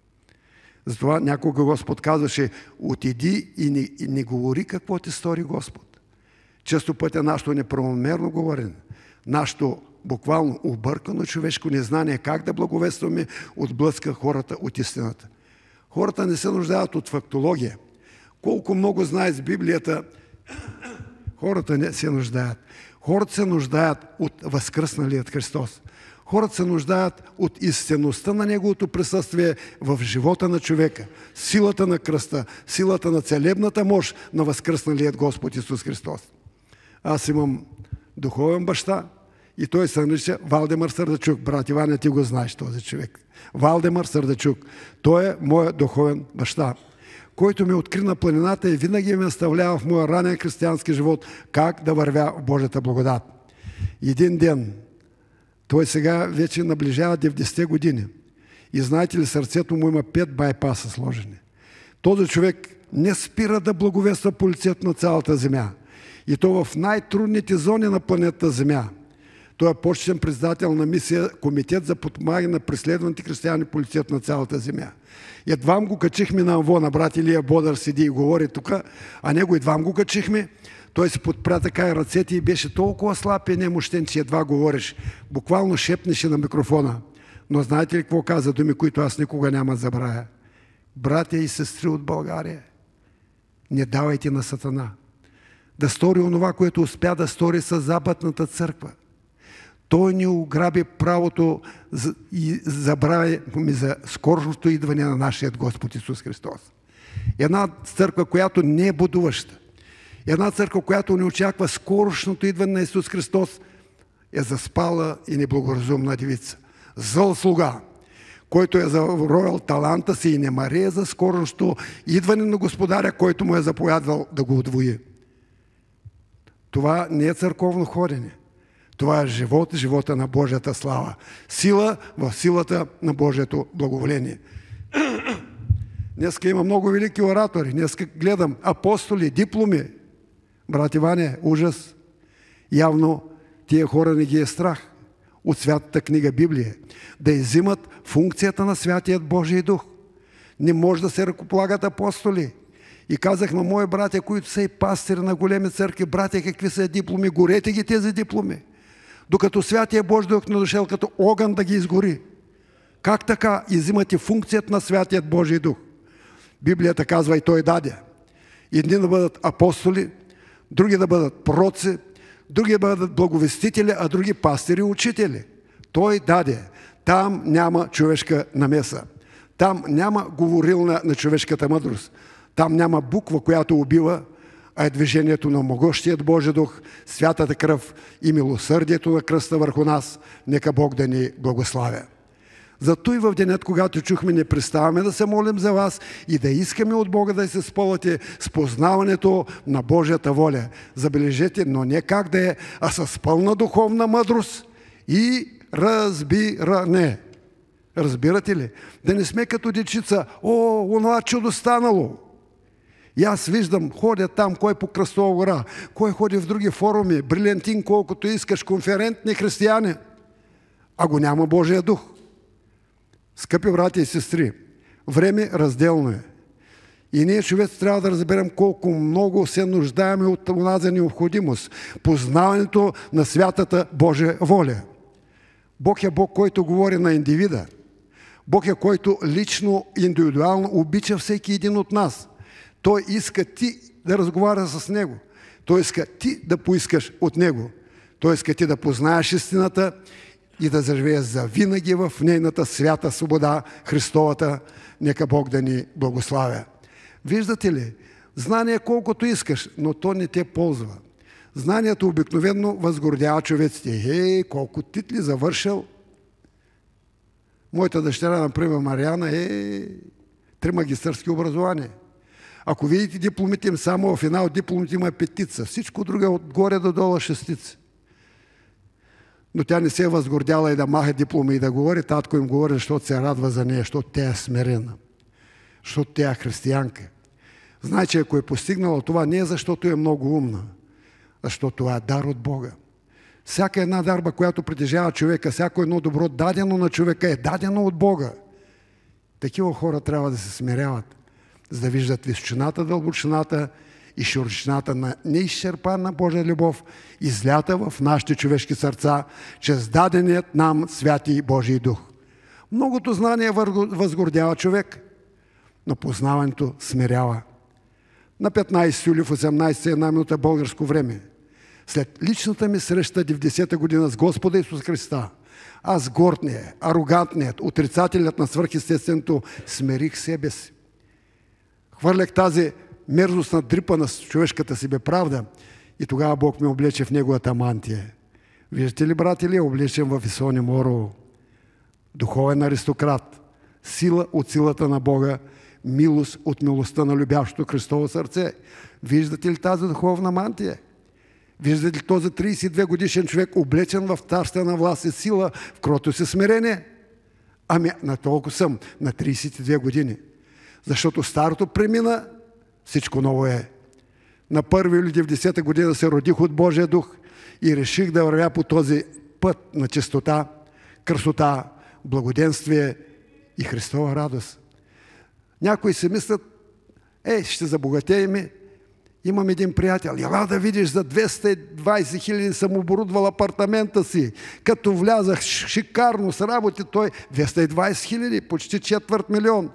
Затова някога Господ казваше, отиди и не, и не говори какво ти стори Господ. Често пътя нашето неправомерно говорене, нашето буквално объркано човешко незнание как да благовестваме отблъска хората от истината. Хората не се нуждаят от фактология. Колко много знаят с Библията, хората не се нуждаят. Хората се нуждаят от възкръсналият Христос. Хората се нуждаят от истинността на Неговото присъствие в живота на човека. Силата на кръста, силата на целебната мощ на възкръсналият Господ Исус Христос. Аз имам духовен баща и той се нарича Валдемар Сърдачук. Брат Иване, ти го знаеш този човек. Валдемар Сърдачук. Той е моят духовен баща, който ме откри на планината и винаги ме наставлява в моя ранен християнски живот как да вървя в Божията благодат. Един ден, той сега вече наближава деветдесетте години. И знаете ли, сърцето му има пет байпаса сложени. Този човек не спира да благовества по лицето на цялата земя. И то в най-трудните зони на планетата Земя. Той е почетен председател на мисия Комитет за подпомагане на преследваните християни по лицето на цялата земя. Едвам го качихме на Амвона, брат Илия Бодър седи и говори тук, а него едвам го качихме. Той се подпря така и ръцете и беше толкова слаб и немощен, че едва говориш. Буквално шепнеше на микрофона. Но знаете ли какво каза? Думи, които аз никога няма да забравя. Братя и сестри от България, не давайте на Сатана да стори онова, което успя да стори с Западната църква. Той ни ограби правото и забрави за скорошното идване на нашия Господ Исус Христос. Една църква, която не е будуваща, една църква, която не очаква скорошното идване на Исус Христос, е заспала и неблагоразумна девица. Зъл слуга, който е заровил таланта си и не марее за скорошното идване на Господаря, който му е заповядвал да го удвои. Това не е църковно ходене. Това е живот, живота на Божията слава. Сила в силата на Божието благоволение. Днеска има много велики оратори. Днеска гледам апостоли, дипломи. Брат Иване, ужас. Явно тия хора не ги е страх от святата книга Библия да иззимат функцията на Святият Божий Дух. Не може да се ръкополагат апостоли. И казах на мои братя, които са и пастири на големи църкви, братя, какви са дипломи, горете ги тези дипломи. Докато Святия Божий Дух не дошел като огън да ги изгори. Как така изимате функцията на Святият Божий Дух? Библията казва и Той даде. Едни да бъдат апостоли, други да бъдат пророци, други да бъдат благовестители, а други пастири и учители. Той даде. Там няма човешка намеса. Там няма говорилна на човешката мъдрост. Там няма буква, която убива, а е движението на могъщият Божий Дух, святата кръв и милосърдието на кръста върху нас. Нека Бог да ни благославя. Зато и в денят, когато чухме, не преставаме да се молим за вас и да искаме от Бога да се спълвате с познаването на Божията воля. Забележете, но не как да е, а с пълна духовна мъдрост и разбиране. Разбирате ли? Да не сме като дечица, о, онова чудо станало. И аз виждам, ходя там, кой по Кръстова гора, кой ходи в други форуми, брилянтин, колкото искаш, конферентни християни, а го няма Божия дух. Скъпи брати и сестри, време разделно е. И ние, човек, трябва да разберем колко много се нуждаем от онази необходимост. Познаването на святата Божия воля. Бог е Бог, който говори на индивида. Бог е, който лично, индивидуално обича всеки един от нас. Той иска ти да разговаря с Него. Той иска ти да поискаш от Него. Той иска ти да познаеш истината и да заживееш завинаги в нейната свята свобода, Христовата. Нека Бог да ни благославя. Виждате ли, знание колкото искаш, но то не те ползва. Знанието обикновено възгордява човеците. Ей, колко титли завършил. Моята дъщеря, например, Мариана, е три магистърски образования. Ако видите дипломите им, само в една от дипломите има петица. Всичко друго е отгоре до долу шестица. Но тя не се е възгордяла и да маха дипломи и да говори. Татко им говори, защото се радва за нея, защото тя е смирена. Защото тя е християнка. Знае, че ако е постигнала това, не е защото е много умна, защото това е дар от Бога. Всяка една дарба, която притежава човека, всяко едно добро дадено на човека е дадено от Бога. Такива хора трябва да се смиряват, за да виждат височината, дълбочината и широчината на неизчерпана Божия любов, излята в нашите човешки сърца, чрез даденият нам святи Божий дух. Многото знание възгордява човек, но познаването смирява. На петнайсети юли в осемнайсет и една минута българско време, след личната ми среща деветдесета година с Господа Исус Христа, Аз гордният, арогантният, отрицателят на свръхестественото смирих себе си. Хвърлях тази мерзост на дрипа на човешката си правда и тогава Бог ме облече в Неговата мантия. Виждате ли, брат Илия, облечен в Исони Морово? Духовен аристократ, сила от силата на Бога, милост от милостта на любящото Христово сърце. Виждате ли тази духовна мантия? Виждате ли този тридесет и две годишен човек, облечен в царствена власт и сила, в кротост и смирение? Ами на толкова съм, на тридесет и две години. Защото старото премина, всичко ново е. На първи юли деветдесета година се родих от Божия дух и реших да вървя по този път на чистота, красота, благоденствие и Христова радост. Някои си мислят, ей, ще забогатеем. Имам един приятел, ела да видиш, за двеста и двадесет хиляди съм оборудвал апартамента си. Като влязах шикарно с работи, той двеста и двадесет хиляди, почти четвърт милион.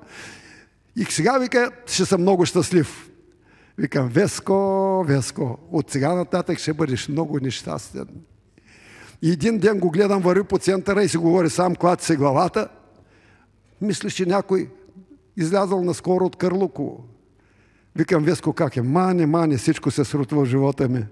И сега вика, ще съм много щастлив. Викам, Веско, Веско, от сега нататък ще бъдеш много нещастен. И един ден го гледам, върви по центъра и си говори сам, клати се главата. Мислиш, че някой излязъл наскоро от Карлуково. Викам, Веско, как е? Мане, мане, всичко се срутва в живота ми.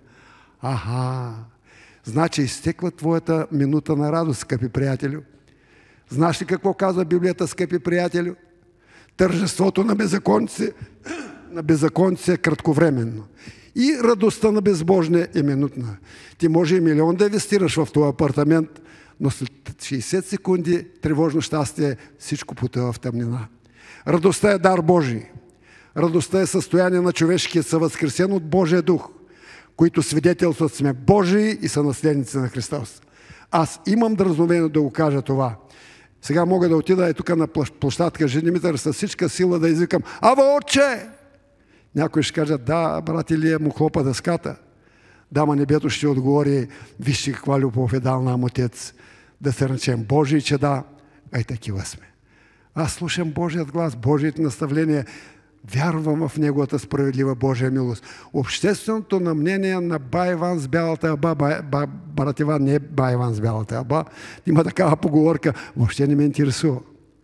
Аха, значи изтеква твоята минута на радост, скъпи приятелю. Знаеш ли какво казва Библията, скъпи приятелю? Тържеството на беззаконци, на беззаконци е кратковременно. И радостта на безбожния е минутна. Ти може и милион да инвестираш в този апартамент, но след шейсет секунди тревожно щастие всичко потъва в тъмнина. Радостта е дар Божий. Радостта е състояние на човешкия съвъзкресен от Божия дух, които свидетелстват сме Божии и са наследници на Христос. Аз имам дразновение да го кажа това. Сега мога да отида и тук на площадка Женимитър с всичка сила да извикам: Ава, отче! Някой ще каже: да, брат Илия, му хлопа дъската. Дама небето ще отговори: вижте каква любов е дал нам Отец, да се речем Божии чеда, а и такива сме. Аз слушам Божият глас, Божието наставление, вярвам в Неговата справедлива Божия милост. Общественото на мнение на ба Иван с бялата аба, ба, ба, брат Иван не е ба Иван с бялата аба, има такава поговорка, въобще не ме интересува.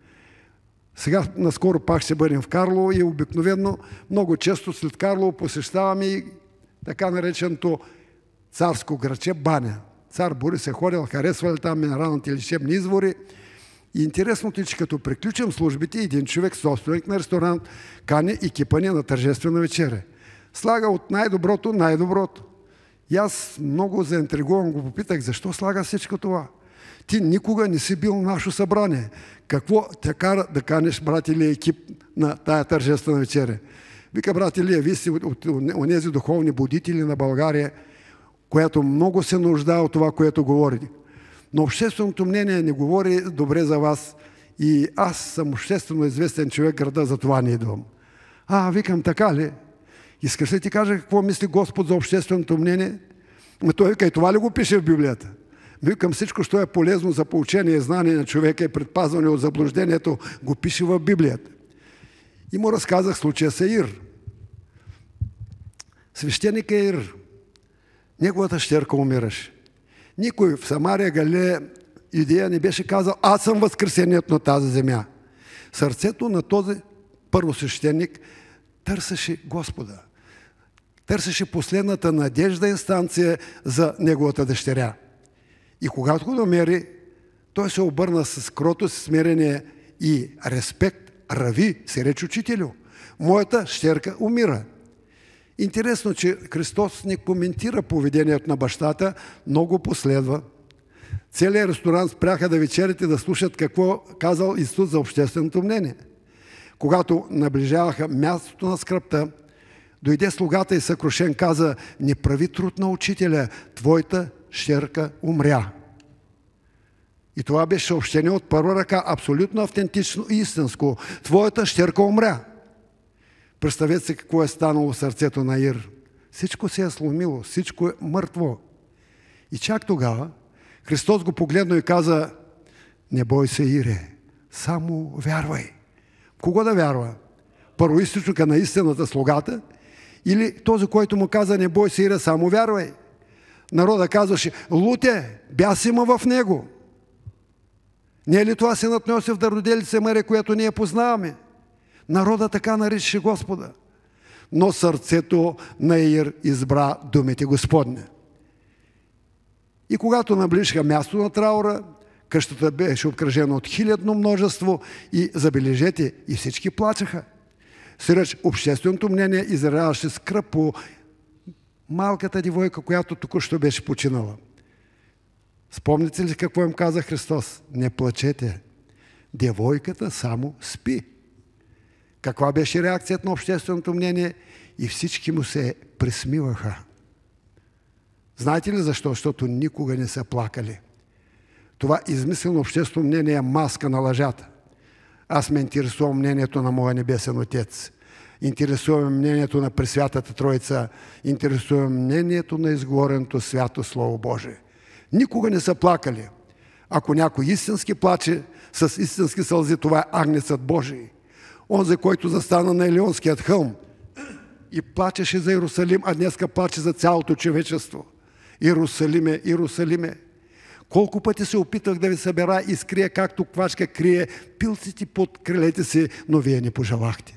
Сега наскоро пак ще бъдем в Карлово и обикновено много често след Карлово посещаваме и така нареченото царско градче Баня. Цар Борис е ходил, харесвали там минералните лечебни извори. И интересното е, че като приключим службите, един човек, собственик на ресторант, кани екипа ни на тържествена вечеря. Слага от най-доброто най-доброто. И аз много заинтригуван го попитах: защо слага всичко това? Ти никога не си бил на наше събрание. Какво те кара да канеш, брат Илия, екип на тая тържествена вечеря? Вика: брат Илия, вие сте от онези духовни будители на България, която много се нуждае от това, което говорите. Но общественото мнение не говори добре за вас и аз съм обществено известен човек, града, за това не идвам. А, викам, така ли? Искаш ли ти кажа какво мисли Господ за общественото мнение? Но той вика: и това ли го пише в Библията? Викам, всичко, що е полезно за поучение и знание на човека и предпазване от заблуждението, го пише в Библията. И му разказах случая с Ир. Свещеник е Ир. Неговата щерка умираше. Никой в Самария, Галилея, Юдея не беше казал: аз съм възкресението на тази земя. Сърцето на този първосвещеник търсеше Господа. Търсеше последната надежда инстанция за неговата дъщеря. И когато го намери, той се обърна с кротост, смирение и респект: рави, се реч учителю, моята щерка умира. Интересно, че Христос не коментира поведението на бащата, много последва. Целият ресторант спряха да вечерят и да слушат какво казал Исус за общественото мнение. Когато наближаваха мястото на скръбта, дойде слугата и съкрушен каза: не прави труд на учителя, твоята щерка умря. И това беше съобщение от първа ръка, абсолютно автентично и истинско. Твоята щерка умря. Представете се какво е станало в сърцето на Ир. Всичко се е сломило, всичко е мъртво. И чак тогава Христос го погледна и каза: не бой се, Ире, само вярвай. Кого да вярва? Първоизточника на истината, слугата, или този, който му каза: не бой се, Ире, само вярвай? Народа казваше: луте, бяс има в него. Не е ли това синът на Йосиф да родили се Мария, която ние познаваме? Народа така наричаше Господа. Но сърцето на Яир избра думите Господне. И когато наближиха място на траура, къщата беше обкръжена от хилядно множество и, забележете, и всички плачеха. Сиреч общественото мнение изразяваше скръб по малката девойка, която току-що беше починала. Спомните ли какво им каза Христос? Не плачете. Девойката само спи. Каква беше реакцията на общественото мнение? И всички му се присмиваха. Знаете ли защо? Защото никога не са плакали. Това измислено обществено мнение е маска на лъжата. Аз ме интересувам мнението на моя небесен Отец. Интересувам мнението на Пресвятата Троица. Интересувам мнението на изговореното свято Слово Божие. Никога не са плакали. Ако някой истински плаче, с истински сълзи, това е агнецът Божий. Онзи, който застана на Елионският хълм и плачеше за Иерусалим, а днеска плаче за цялото човечество. Иерусалиме, Иерусалиме, колко пъти се опитах да ви събера и скрия, както квачка крие пилците под крилете си, но вие не пожелахте.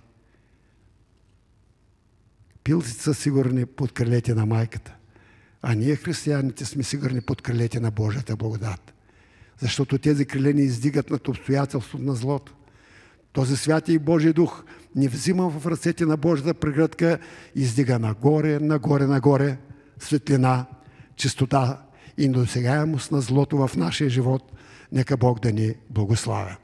Пилците са сигурни под крилете на майката, а ние, християните, сме сигурни под крилете на Божията благодат. Защото тези криле ни издигат над обстоятелството на злото. Този Святия и Божий Дух ни взима в ръцете на Божията прегръдка и издига нагоре, нагоре, нагоре светлина, чистота и недосегаемост на злото в нашия живот. Нека Бог да ни благославя.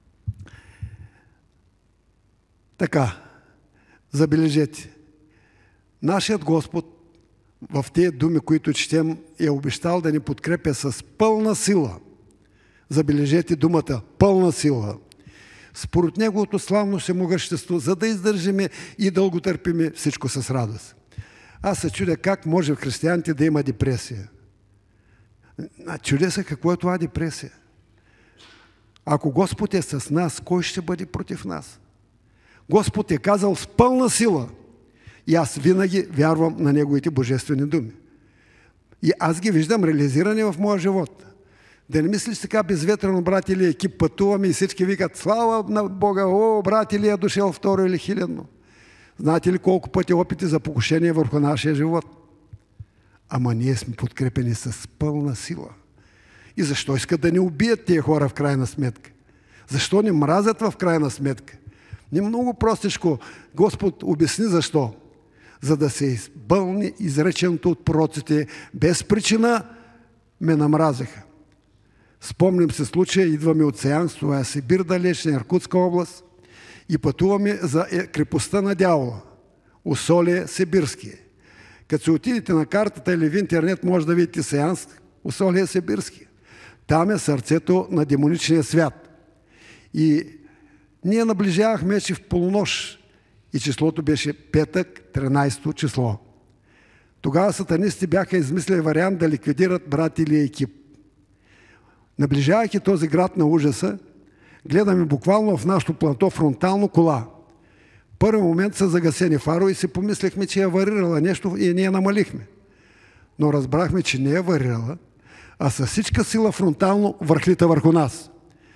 Така, забележете, нашият Господ в тези думи, които четем, е обещал да ни подкрепя с пълна сила. Забележете думата пълна сила. Според Неговото славно всемогъщество, за да издържиме и дълго търпиме всичко с радост. Аз се чудя как може в християните да има депресия. Чудя се какво е това депресия. Ако Господ е с нас, кой ще бъде против нас? Господ е казал с пълна сила. И аз винаги вярвам на Неговите божествени думи. И аз ги виждам реализирани в моя живот. Да не мислиш така безветрено, брат или екип, пътуваме и всички викат слава на Бога, о, брат или е дошъл второ или хилядно. Знаете ли колко пъти опити за покушение върху нашия живот? Ама ние сме подкрепени с пълна сила. И защо искат да ни убият тия хора в крайна сметка? Защо ни мразят в крайна сметка? Не много простичко. Господ обясни защо. За да се изпълни изреченото от пророците, без причина ме намразиха. Спомням се случая, идваме от Сеянс, това е Сибир далеч, Иркутска област, и пътуваме за крепостта на дявола, Усолие Сибирски. Като се отидете на картата или в интернет, може да видите Сеянс, Усолие Сибирски. Там е сърцето на демоничния свят. И ние наближавахме вече в полунощ и числото беше петък, тринайсето число. Тогава сатанисти бяха измислили вариант да ликвидират брат или екип. Наближавайки този град на ужаса, гледаме буквално в нашото плато фронтално кола. Първи момент са загасени фаро и си помислихме, че е аварирала нещо и ние намалихме. Но разбрахме, че не е аварирала, а със всичка сила фронтално върхлита върху нас.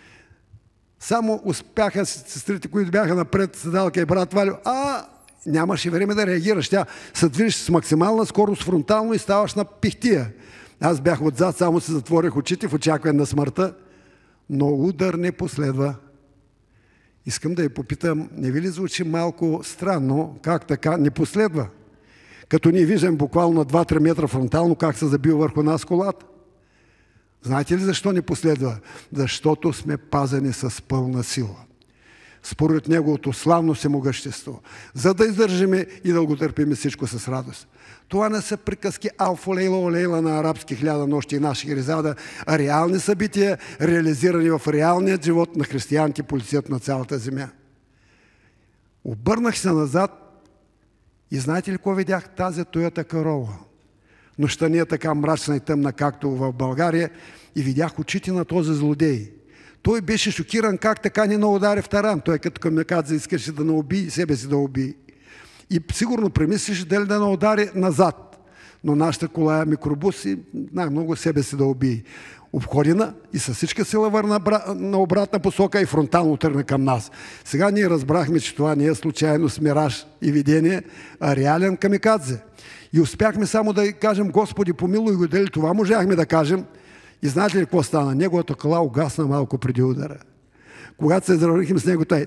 Само успяха сестрите, които бяха напред, седалка и брат Валю, а нямаше време да реагираш. Тя се движиш с максимална скорост фронтално и ставаш на пихтия. Аз бях отзад, само се затворих очите в очакване на смъртта, но удар не последва. Искам да я попитам, не ви ли звучи малко странно, как така не последва? Като ние виждам буквално на два-три метра фронтално как се забива върху нас колата. Знаете ли защо не последва? Защото сме пазени с пълна сила. Според Неговото славно всемогъщество, за да издържиме и да го търпиме всичко с радост. Това не са приказки алфа лейла олейла на арабски хиляда нощи и наши гризада, а реални събития, реализирани в реалният живот на християните, полицията на цялата земя. Обърнах се назад и знаете ли какво видях? Тази Toyota Corolla. Нощта не е така мрачна и тъмна, както в България, и видях очите на този злодей. Той беше шокиран как така не удари в таран. Той като камикадзе искаше да не убие себе си да убие. И сигурно премислиш дали да не удари назад. но нашата кола е микробус и най-много себе си да убие. Обходена и със всичка сила върна на обратна посока и фронтално тръгна към нас. Сега ние разбрахме, че това не е случайно мираж и видение, а реален камикадзе. И успяхме само да кажем: Господи, помилуй го, дали това можахме да кажем. И знаете ли какво стана? Неговата кола угасна малко преди удара. Когато се заравнихме с него, той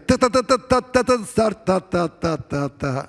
та-та-та-та-та-та-та-та-та-та-та.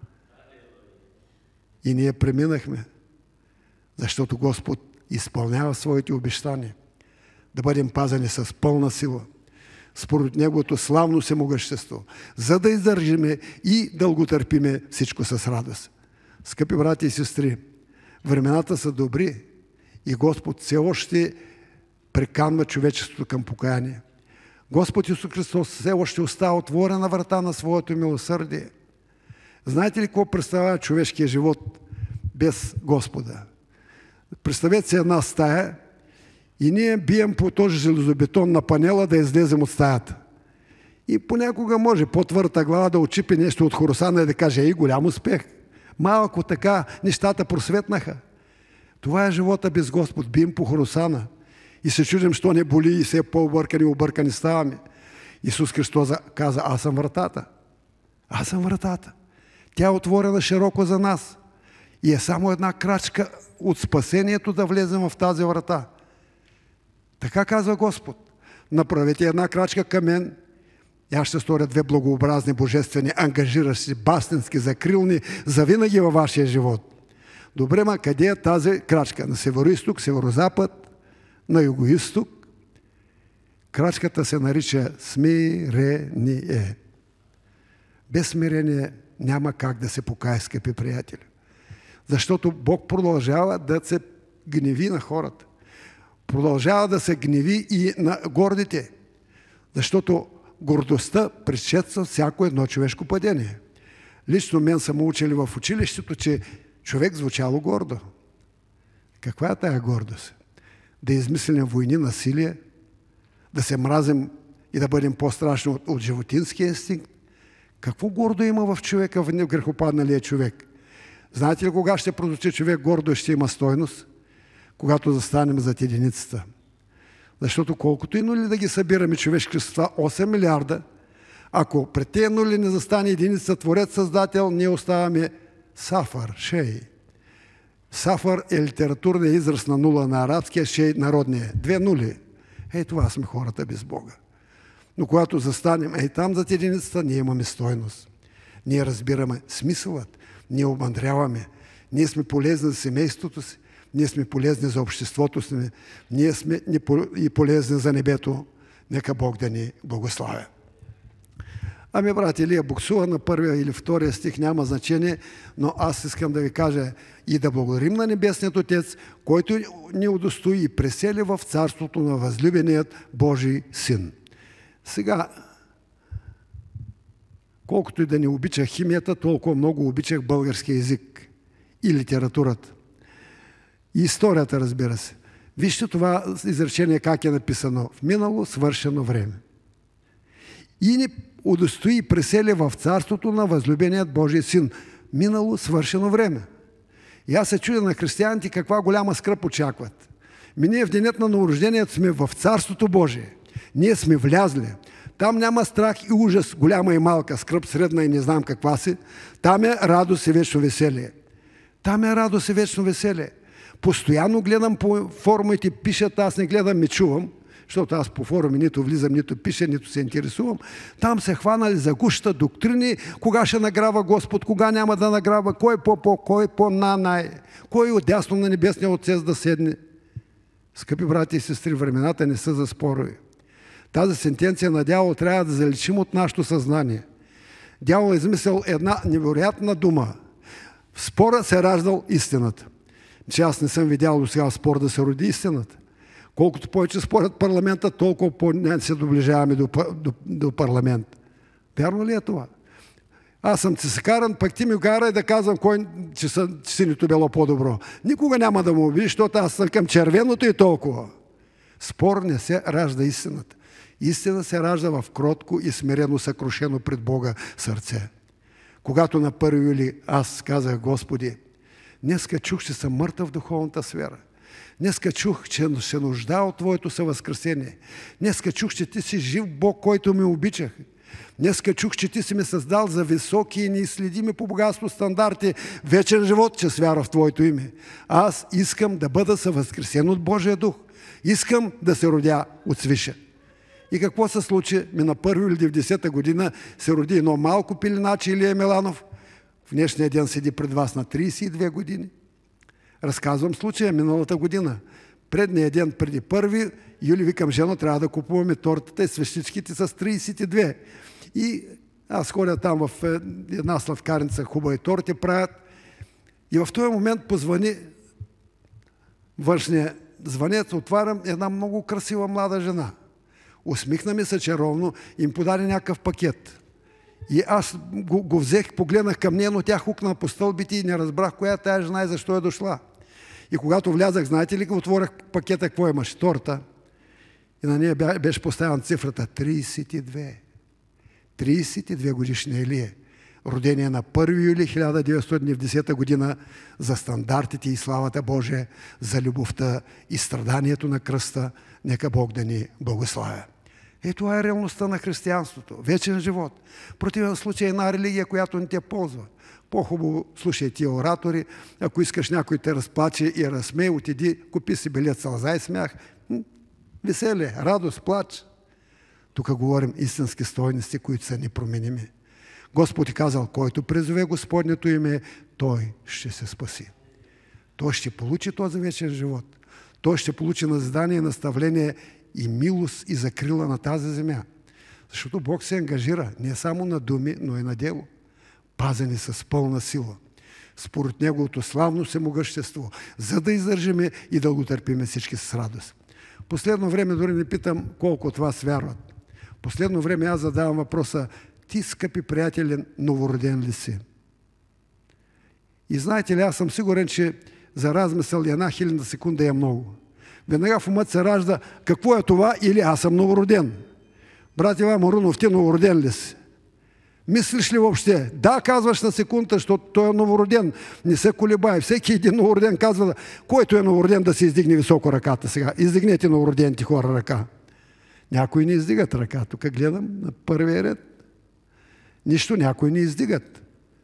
И ние преминахме, защото Господ изпълнява своите обещания да бъдем пазени с пълна сила, според Неговото славно всемогъщество, за да издържиме и дълготърпиме всичко с радост. Скъпи брати и сестри, времената са добри и Господ все още приканва човечеството към покаяние. Господ Исус Христос все още остава отворена врата на своето милосърдие. Знаете ли какво представлява човешкия живот без Господа? Представете си една стая и ние бием по този железобетон на панела да излезем от стаята. И понякога може по-твърда глава да очипи нещо от хоросана и да каже: ей, голям успех. Малко така нещата просветнаха. Това е живота без Господ. Бием по хоросана и се чудим, що не боли и все по-объркани, объркани ставаме. Исус Христос каза: аз съм вратата. Аз съм вратата. Тя е отворена широко за нас. И е само една крачка от спасението да влезем в тази врата. Така казва Господ: направете една крачка към мен и аз ще сторя две благообразни, божествени, ангажиращи, бастински, закрилни завинаги във вашия живот. Добре, ма къде е тази крачка? На североизток, северозапад, на югоизток? Крачката се нарича смирение. Без смирение няма как да се покае, скъпи приятели. Защото Бог продължава да се гневи на хората. Продължава да се гневи и на гордите. Защото гордостта предшества всяко едно човешко падение. Лично мен са му учили в училището, че човек звучало гордо. Каква е тая гордост? Да измислим войни, насилие, да се мразим и да бъдем по-страшни от, от животинския инстинкт. Какво гордо има в човека, в грехопадналия човек? Знаете ли кога ще прозвучи човек гордо и ще има стойност? Когато застанем зад единицата. Защото колкото и нули да ги събираме човешки същества, осем милиарда, ако пред тези нули не застане единица, Творец, Създател, ние оставаме сафар, шей. Сафар е литературният израз на нула на арабския, шей народния. Две нули. Ей, това сме хората без Бога. Но когато застанем, ей там зад единицата, ние имаме стойност. Ние разбираме смисълът, ние обмъдряваме, ние сме полезни за семейството си, ние сме полезни за обществото си, ние сме и полезни за небето. Нека Бог да ни благославя. Ами, брат Илия буксува на първия или втория стих, няма значение, но аз искам да ви кажа и да благодарим на Небесният Отец, който ни удостои и пресели в царството на възлюбеният Божий Син. Сега, колкото и да не обичах химията, толкова много обичах български език и литературата. И историята, разбира се. Вижте това изречение как е написано: в минало свършено време. И ни удостои и пресели в царството на възлюбеният Божий Син. Минало свършено време. И аз се чудя на християните каква голяма скръб очакват. Ми ние в денят на новорождението сме в Царството Божие. Ние сме влязли. Там няма страх и ужас, голяма и малка, скръб, средна и не знам каква си. Там е радост и вечно веселие. Там е радост и вечно веселие. Постоянно гледам по форумите, пишат, аз не гледам, и чувам, защото аз по форуми нито влизам, нито пиша, нито се интересувам. Там се хванали за гуща доктрини, кога ще награва Господ, кога няма да награва, кой по-по, кой по-на-най, кой отдясно на Небесния Отец да седне. Скъпи брати и сестри, времената не са за спорове. Тази сентенция на дявола трябва да заличим от нашето съзнание. Дявол е измислил една невероятна дума. В спора се раждал истината. Че аз не съм видял до сега в спор да се роди истината. Колкото повече спорят парламента, толкова по-не се доближаваме до, до, до парламент. Вярно ли е това? Аз съм цесекаран, пък ти ми карай да казвам, кой, че, са, че синито било по-добро. Никога няма да му убедиш, защото аз съм към червеното и толкова. Спор не се ражда истината. Истина се ражда в кротко и смирено, съкрушено пред Бога сърце. Когато на първи юли аз казах: Господи, Днеска чух, че съм мъртъв в духовната сфера. Днеска чух, че се нужда от Твоето съвъзкресение. Днеска чух, че Ти си жив Бог, който ме обичах. Днеска чух, че Ти си ме създал за високи и неизследими по богатство стандарти вечен живот, че свяра в Твоето име. Аз искам да бъда съвъзкресен от Божия дух. Искам да се родя от свише. И какво се случи? Ми на първи или деветдесета година се роди едно малко пеленаче Илия Миланов. В днешния ден седи пред вас на трийсет и две години. Разказвам случая миналата година. Предния ден, преди първи юли, викам жена, трябва да купуваме тортата и свещичките с трийсет и две. И аз ходя там в една сладкарница, хубави торти правят. И в този момент позвани външния звънец, отварям една много красива млада жена. Усмихна ми се чаровно и им подаде някакъв пакет. И аз го, го взех, погледнах към нея, но тя хукна по стълбите и не разбрах коя тая жена и защо е дошла. И когато влязах, знаете ли, отворях пакета, какво имаш? Торта. И на нея беше поставена цифрата трийсет и две. трийсет и две годишна Илия. Родение на първи юли хиляда деветстотин и десета година за стандартите и славата Божия, за любовта и страданието на кръста. Нека Бог да ни благославя. Е, това е реалността на християнството. Вечен живот. В противен случай една религия, която не те ползва. По-хубаво слушай тия оратори. Ако искаш някой те разплаче и разсмей, отиди, купи си билет сълза и смях. Веселие, радост, плач. Тук говорим истински стойности, които са непроменими. Господ е казал, който призове Господнето име, той ще се спаси. Той ще получи този вечен живот. Той ще получи назидание, наставление и милост и закрила на тази земя. Защото Бог се ангажира не само на думи, но и на дело. Пазени с пълна сила. Според Неговото славно всемогъщество, за да издържиме и да го търпиме всички с радост. Последно време дори не питам колко от вас вярват. Последно време аз задавам въпроса: ти, скъпи приятелен, новороден ли си? И знаете ли, аз съм сигурен, че за размисъл една хилядна секунда е много. Веднага в умът се ражда какво е това или аз съм новороден. Брат Иван Марунов, ти новороден ли си? Мислиш ли въобще? Да, казваш на секунда, защото той е новороден. Не се колебай. Всеки един новороден казва, който е новороден, да се издигне високо ръката сега. Издигнете новородените хора ръка. Някои не издигат ръка. Тук гледам на първия ред. Нищо, някои не издигат.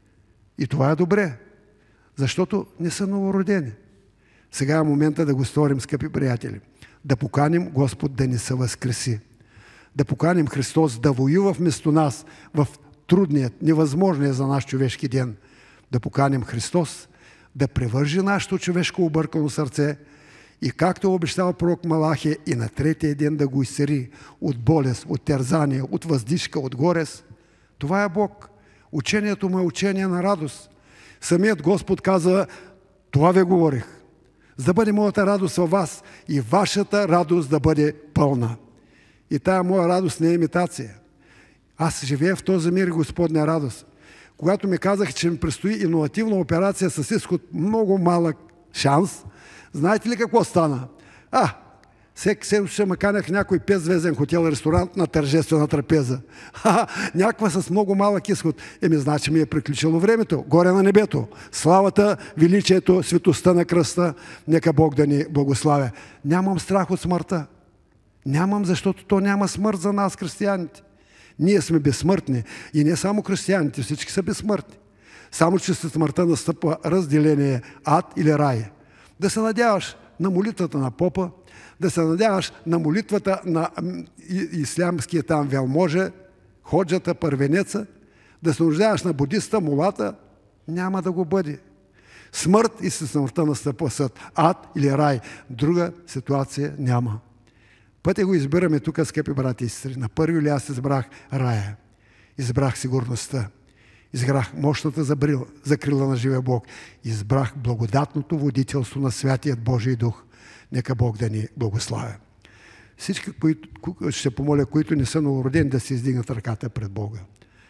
И това е добре, защото не са новородени. Сега е момента да го сторим, скъпи приятели. Да поканим Господ да ни се възкреси. Да поканим Христос да воюва вместо нас в трудният, невъзможният за наш човешки ден. Да поканим Христос да превържи нашето човешко объркано сърце и както е обещал пророк Малахия, и на третия ден да го изцери от болест, от терзание, от въздишка, от горест. Това е Бог. Учението му е учение на радост. Самият Господ каза, това ви говорих, за да бъде моята радост във вас и вашата радост да бъде пълна. И тая моя радост не е имитация. Аз живея в този мир и Господня радост. Когато ми казах, че ми предстои иновативна операция с изход много малък шанс, знаете ли какво стана? А, всеки седмица ще ме канях в някой петзвезден хотел, ресторант на тържествена трапеза. Ха, някаква с много малък изход. Еми, значи ми е приключило времето. Горе на небето. Славата, величието, светостта на кръста. Нека Бог да ни благославя. Нямам страх от смъртта. Нямам, защото то няма смърт за нас, християните. Ние сме безсмъртни. И не само християните, всички са безсмъртни. Само че след смъртта настъпва разделение, ад или рай. Да се надяваш на молитвата на попа, да се надяваш на молитвата на ислямския там велможа, ходжата, първенеца, да се нуждаваш на будиста, молата, няма да го бъде. Смърт и след смъртта настъпва съд. Ад или рай. Друга ситуация няма. Пътя го избираме тук, скъпи брати и сестри. На първи ли аз избрах рая. Избрах сигурността. Избрах мощната закрила на живия Бог. Избрах благодатното водителство на Святият Божий Дух. Нека Бог да ни благославя. Всички, които, ще помоля, които не са новородени, да се издигнат ръката пред Бога.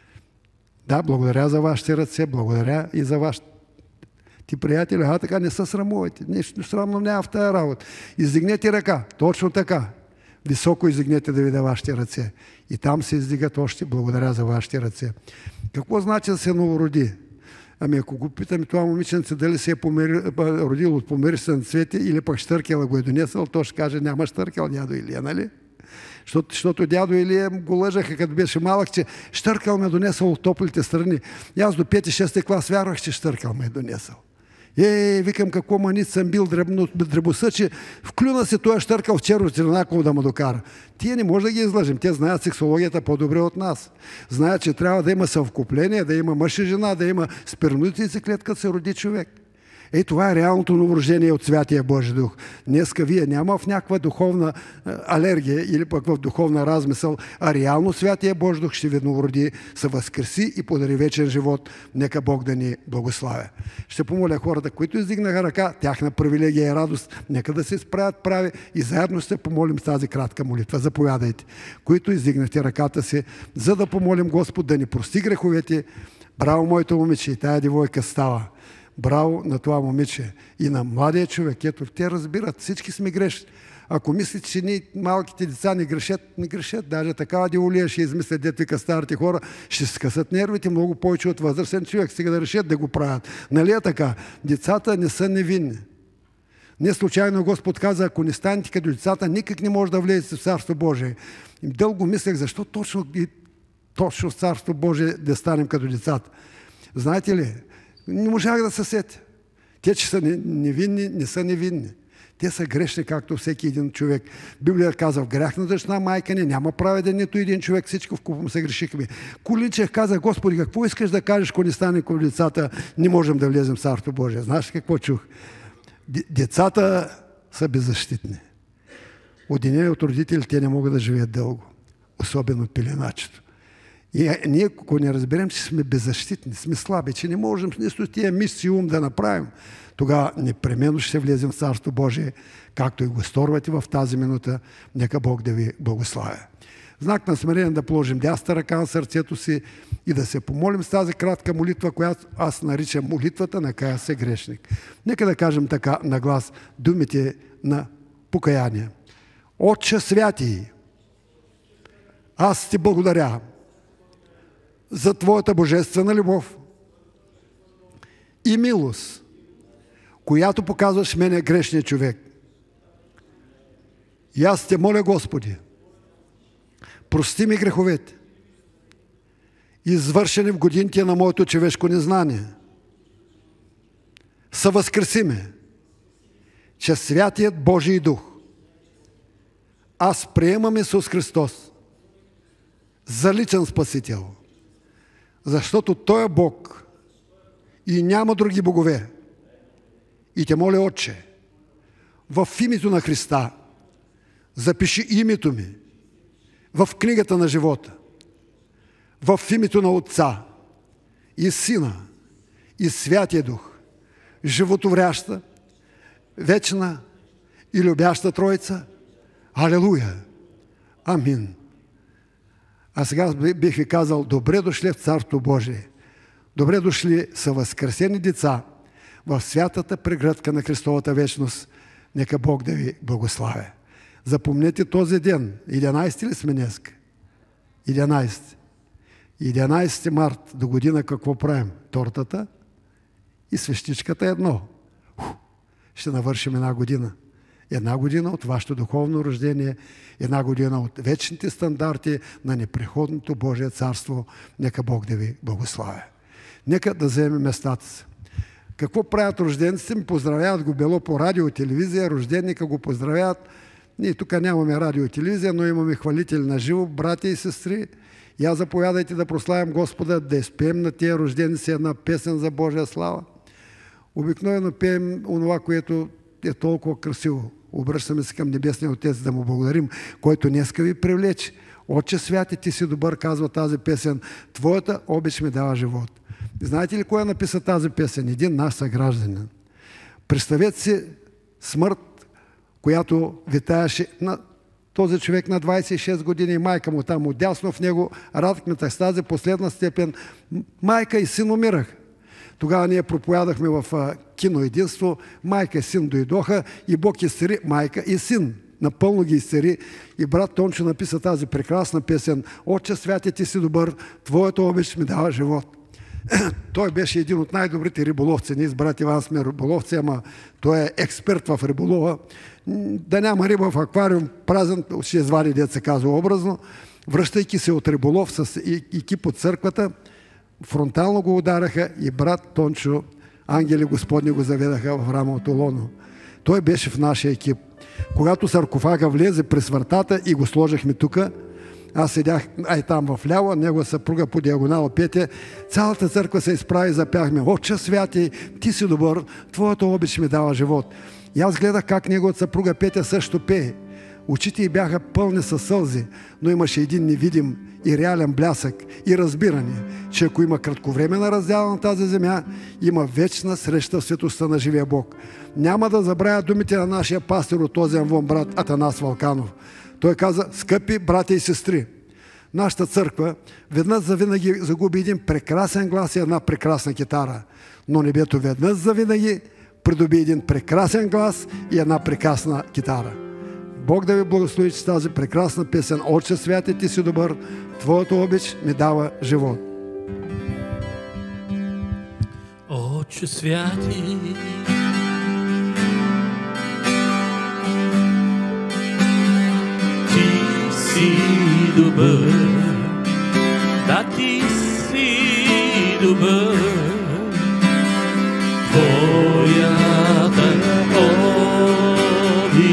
Да, благодаря за вашите ръце, благодаря и за вашите ти приятели. А така не се срамувайте. Нещо срамно няма в тая работа. Издигнете ръка, точно така. Високо издигнете да видя вашите ръце. И там се издигат още. Благодаря за вашите ръце. Какво значи да се новороди? Ами ако го питаме това момиченце дали се е помери, родил от помирисен цвете или пък щъркела го е донесъл, то ще каже няма щъркел дядо Илия, нали? Защото, защото дядо Илия го лъжаха, като беше малък, че щъркал ме донесъл от топлите страни. И аз до пети-шести клас вярвах, че щъркал ме е донесъл. Е, викам какво манит съм бил дребосъ, че вклюна се този щъркал в черното еднакво да му докара. Тие не може да ги излъжем. Те знаят сексологията по-добре от нас. Знаят, че трябва да има съвкупление, да има мъж и жена, да има сперматозоидна яйцеклетка, като се роди човек. Ей, това е реалното новорождение от Святия Божи Дух. Днеска вие няма в някаква духовна алергия или пък в духовна размисъл, а реално Святия Божи Дух ще ви новороди, се възкреси и подари вечен живот. Нека Бог да ни благославя. Ще помоля хората, които издигнаха ръка, тяхна привилегия и радост, нека да се изправят прави и заедно ще помолим с тази кратка молитва. Заповядайте, които издигнахте ръката си, за да помолим Господ да ни прости греховете. Браво, моето момиче, и тая девойка става. Браво на това момиче и на младия човек. Ето, те разбират, всички сме грешни. Ако мислите, че ние малките деца не грешат, не грешат. Даже такава диолия ще измислят, дето вика старите хора, ще скъсат нервите много повече от възрастен човек, сега да решат да го правят. Нали е така? Децата не са невинни. Не случайно Господ каза, ако не станете като децата, никак не може да влезете в Царство Божие. И дълго мислех, защо точно, точно в Царство Божие да станем като децата. Знаете ли, не можах да се сетя. Те, че са невинни, не са невинни. Те са грешни, както всеки един човек. Библия казва, в грях на дъщеря майка ни няма праведен нито един човек, всичко в купом се грешихме. Колинчев каза, Господи, какво искаш да кажеш, ако не стане като децата, не можем да влезем в Царство Божие. Знаеш какво чух? Децата са беззащитни. Одинени от родители, те не могат да живеят дълго. Особено пеленачето. И ние, ако не разберем, че сме беззащитни, сме слаби, че не можем с тия мисли и ум да направим, тогава непременно ще влезем в Царство Божие, както и го сторвате в тази минута. Нека Бог да ви благославя. Знак на смирение да положим дясната ръка на сърцето си и да се помолим с тази кратка молитва, която аз наричам молитвата на кая се грешник. Нека да кажем така на глас думите на покаяние. Отче святи, аз ти благодаря за Твоята божествена любов и милост, която показваш мене грешния човек. И аз те моля, Господи, прости ми греховете, извършени в годините на моето човешко незнание. Съвъзкреси ме, че Святият Божий Дух, аз приемам Исус Христос за личен Спасител, защото Той е Бог и няма други богове. И те моля, Отче, в името на Христа запиши името ми в книгата на живота, в името на Отца и Сина и Святия Дух, животворяща, вечна и любяща Троица. Алелуя! Амин! А сега бих ви казал, добре дошли в Царство Божие. Добре дошли са възкресени деца в святата прегръдка на Христовата вечност. Нека Бог да ви благославя. Запомнете този ден. единайсети ли сме днеска? единайсети. единайсети март до година какво правим? Тортата и свещичката едно. Ще навършим една година. Една година от вашето духовно рождение, една година от вечните стандарти на непреходното Божие царство. Нека Бог да ви благославя. Нека да вземем местата си. Какво правят рождениците? Ми поздравяват го било по радио и телевизия, рожденника го поздравяват. Ние тук нямаме радио и телевизия, но имаме хвалители на живо, братя и сестри. Я заповядайте да прославим Господа, да изпеем на тия рожденици една песен за Божия слава. Обикновено пеем онова, което е толкова красиво. Обръщаме се към Небесния Отец да му благодарим, който днеска ви привлече. Отче святи, ти си добър, казва тази песен. Твоята обич ми дава живот. Знаете ли кой е написа тази песен? Един наш съгражданин. Представете си смърт, която витаеше на този човек на двайсет и шест години, майка му там отдясно в него, радкната с тази последна степен. Майка и син умирах. Тогава ние проповядахме в кино единство, майка и син дойдоха и Бог изцери майка и син. Напълно ги изцери и брат Тончо написа тази прекрасна песен. Отче святи, ти си добър, твоето обич ми дава живот. Той беше един от най-добрите риболовци. Ние с брат Иван сме риболовци, ама той е експерт в риболова. Да няма риба в аквариум празен, ще извади, дет се казва образно. Връщайки се от риболов с екип от църквата, фронтално го удараха и брат Тончо, ангели Господни, го заведаха в рамото лоно. Той беше в нашия екип. Когато саркофага влезе през вратата и го сложихме тук, аз седях ай там в ляво, негова съпруга по диагонал Петя. Цялата църква се изправи и запяхме: Отче святи, ти си добър, твоята обич ми дава живот. И аз гледах как неговата съпруга Петя също пее. Очите й бяха пълни със сълзи, но имаше един невидим и реален блясък и разбиране, че ако има кратковременна раздяла на тази земя, има вечна среща в светостта на живия Бог. Няма да забравя думите на нашия пастор от този амвон, брат Атанас Вълканов. Той каза: скъпи братя и сестри, нашата църква веднъж завинаги загуби един прекрасен глас и една прекрасна китара, но небето веднъж завинаги придоби един прекрасен глас и една прекрасна китара. Бог да ви благослови, че тази прекрасна песен Отче святи, ти си добър, твоята обич ми дава живот. Отче святи, ти си добър, да ти си добър, твоята обич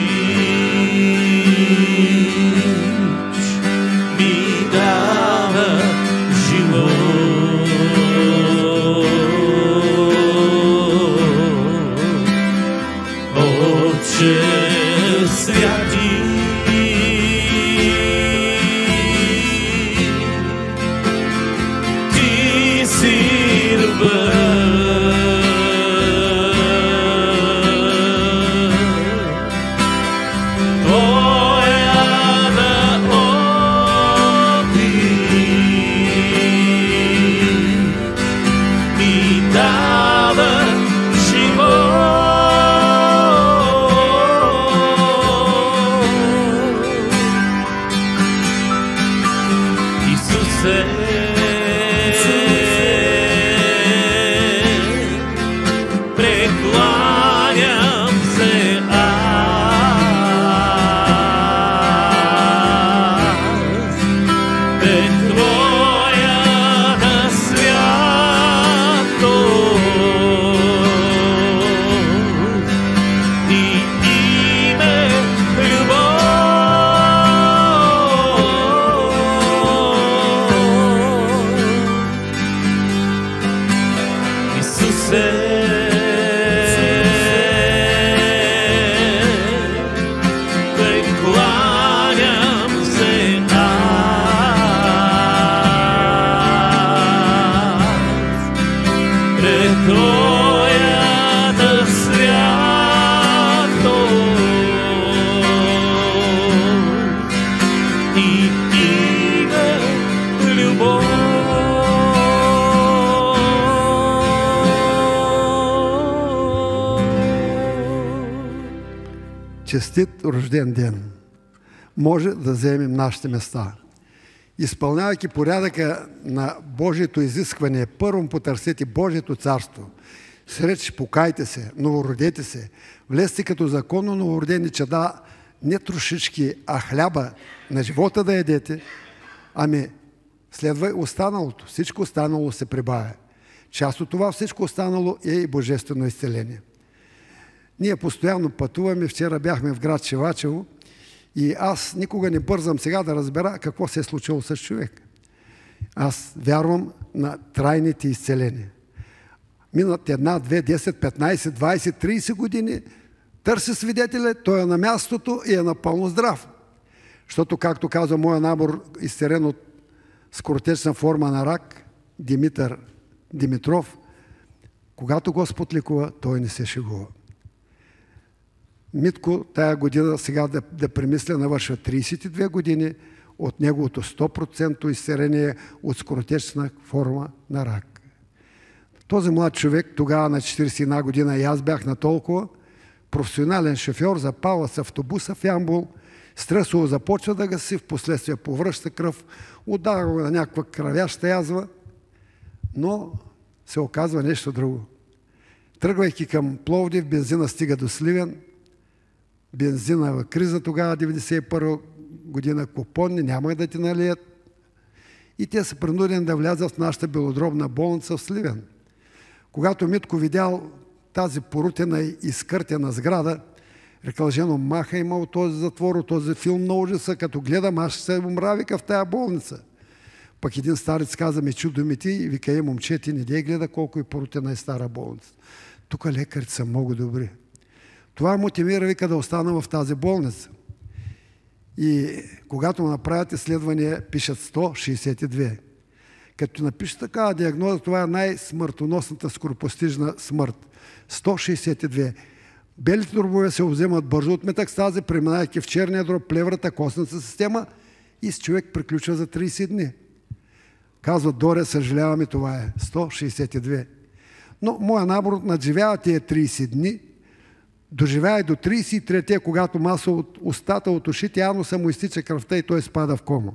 ми дава живот. Отче святи, ти си добър, честит рожден ден! Може да вземем нашите места. Изпълнявайки порядъка на Божието изискване, първо потърсете Божието царство. Среч, покайте се, новородете се, влезте като законно новородени чада, не трошички, а хляба на живота да ядете, ами следва останалото. Всичко останало се прибавя. Част от това всичко останало е и божествено изцеление. Ние постоянно пътуваме. Вчера бяхме в град Шивачево и аз никога не бързам сега да разбера какво се е случило с човек. Аз вярвам на трайните изцеления. Минат една, две, десет, петнайсет, двайсет, трийсет години, търси свидетеля, той е на мястото и е напълно здрав. Защото, както казва моя набор, изцелен от скоротечна форма на рак, Димитър Димитров, когато Господ лекува, той не се шегува. Митко тая година, сега да, да премисля, навършва трийсет и две години от неговото сто процента изцеление от скоротечна форма на рак. Този млад човек, тогава на четирийсет и една година, и аз бях на толкова, професионален шофьор, запала с автобуса в Ямбол, стресово започва да гаси, в последствие повръща кръв, отдава го на някаква кръвяща язва, но се оказва нещо друго. Тръгвайки към Пловдив, бензина стига до Сливен. Бензина в криза тогава, деветдесет и първа година, купонни, няма да ти налият. И те са принудени да влязат в нашата белодробна болница в Сливен. Когато Митко видял тази порутена и изкъртена сграда, рекал: жено, маха има от този затвор, от този филм на ужаса, като гледам, аз ще се умра, вика, в тая болница. Пък един старец каза: ми чу думите и вика: е, момче, ти не дей гледа колко е порутена и стара болница. Тук лекарите са много добри. Това мотивира, вика, да остана в тази болница. И когато направят изследвания, пишат сто шейсет и две. Като напишат такава диагноза, това е най-смъртоносната скоропостижна смърт. сто шейсет и две. Белите дробове се вземат бързо от метастази, преминайки в черния дроб, плеврата, костната система и с човек приключва за трийсет дни. Казват: Доре, съжаляваме, това е сто шейсет и две. Но моя набор надживява тия трийсет дни, доживява и до трийсет и трети, когато маса от устата, от ушите, ануса му изтича кръвта и той спада в кома.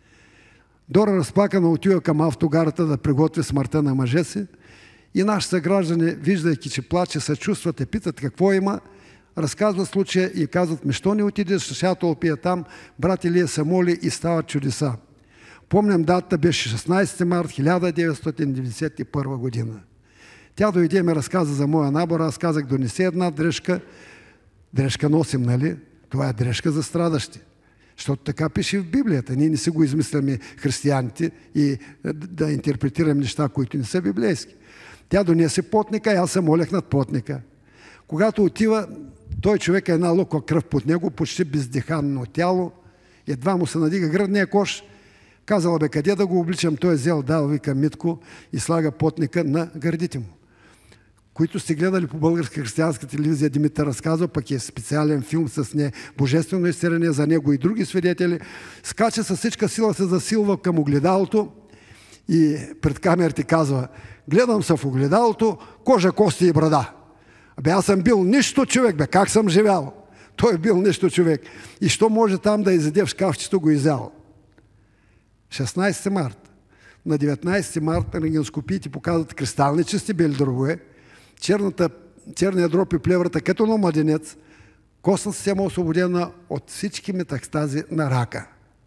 Дора разплакана отива към автогарата да приготви смъртта на мъжа си и наши съграждани, виждайки, че плаче, съчувстват, и питат какво има, разказват случая и казват: ми що не отидеш, защото опия там, брат Илия се моли и стават чудеса. Помням, датата беше шестнайсети март хиляда деветстотин деветдесет и първа година. Тя дойде и ми разказа за моя набор, аз казах: донеси една дрежка. Дрежка носим, нали? Това е дрежка за страдащи. Защото така пише в Библията. Ние не си го измисляме християните и да интерпретираме неща, които не са библейски. Тя донесе потника и аз се молех над потника. Когато отива, той човек е една луква кръв под него, почти бездиханно тяло, едва му се надига гръдния кош. Казала: бе, къде да го обличам? Той е взел, дал, вика, Митко, и слага потника на гърдите му. Които сте гледали по Българска християнска телевизия, Димитър разказва, пък е специален филм с не божествено изцеление за него и други свидетели, скача със всичка сила, се засилва към огледалото и пред камерите казва: гледам се в огледалото, кожа, кости и брада. Бе, аз съм бил нищо човек, бе, как съм живял? Той е бил нищо човек. И що може там да изяде в шкафчето, го изял. шестнайсети март. На деветнайсети март рентгеноскопиите показват кристални чисти бели дробове, черната, черния дроб и плеврата като на младенец, костната система освободена от всички метастази на рака.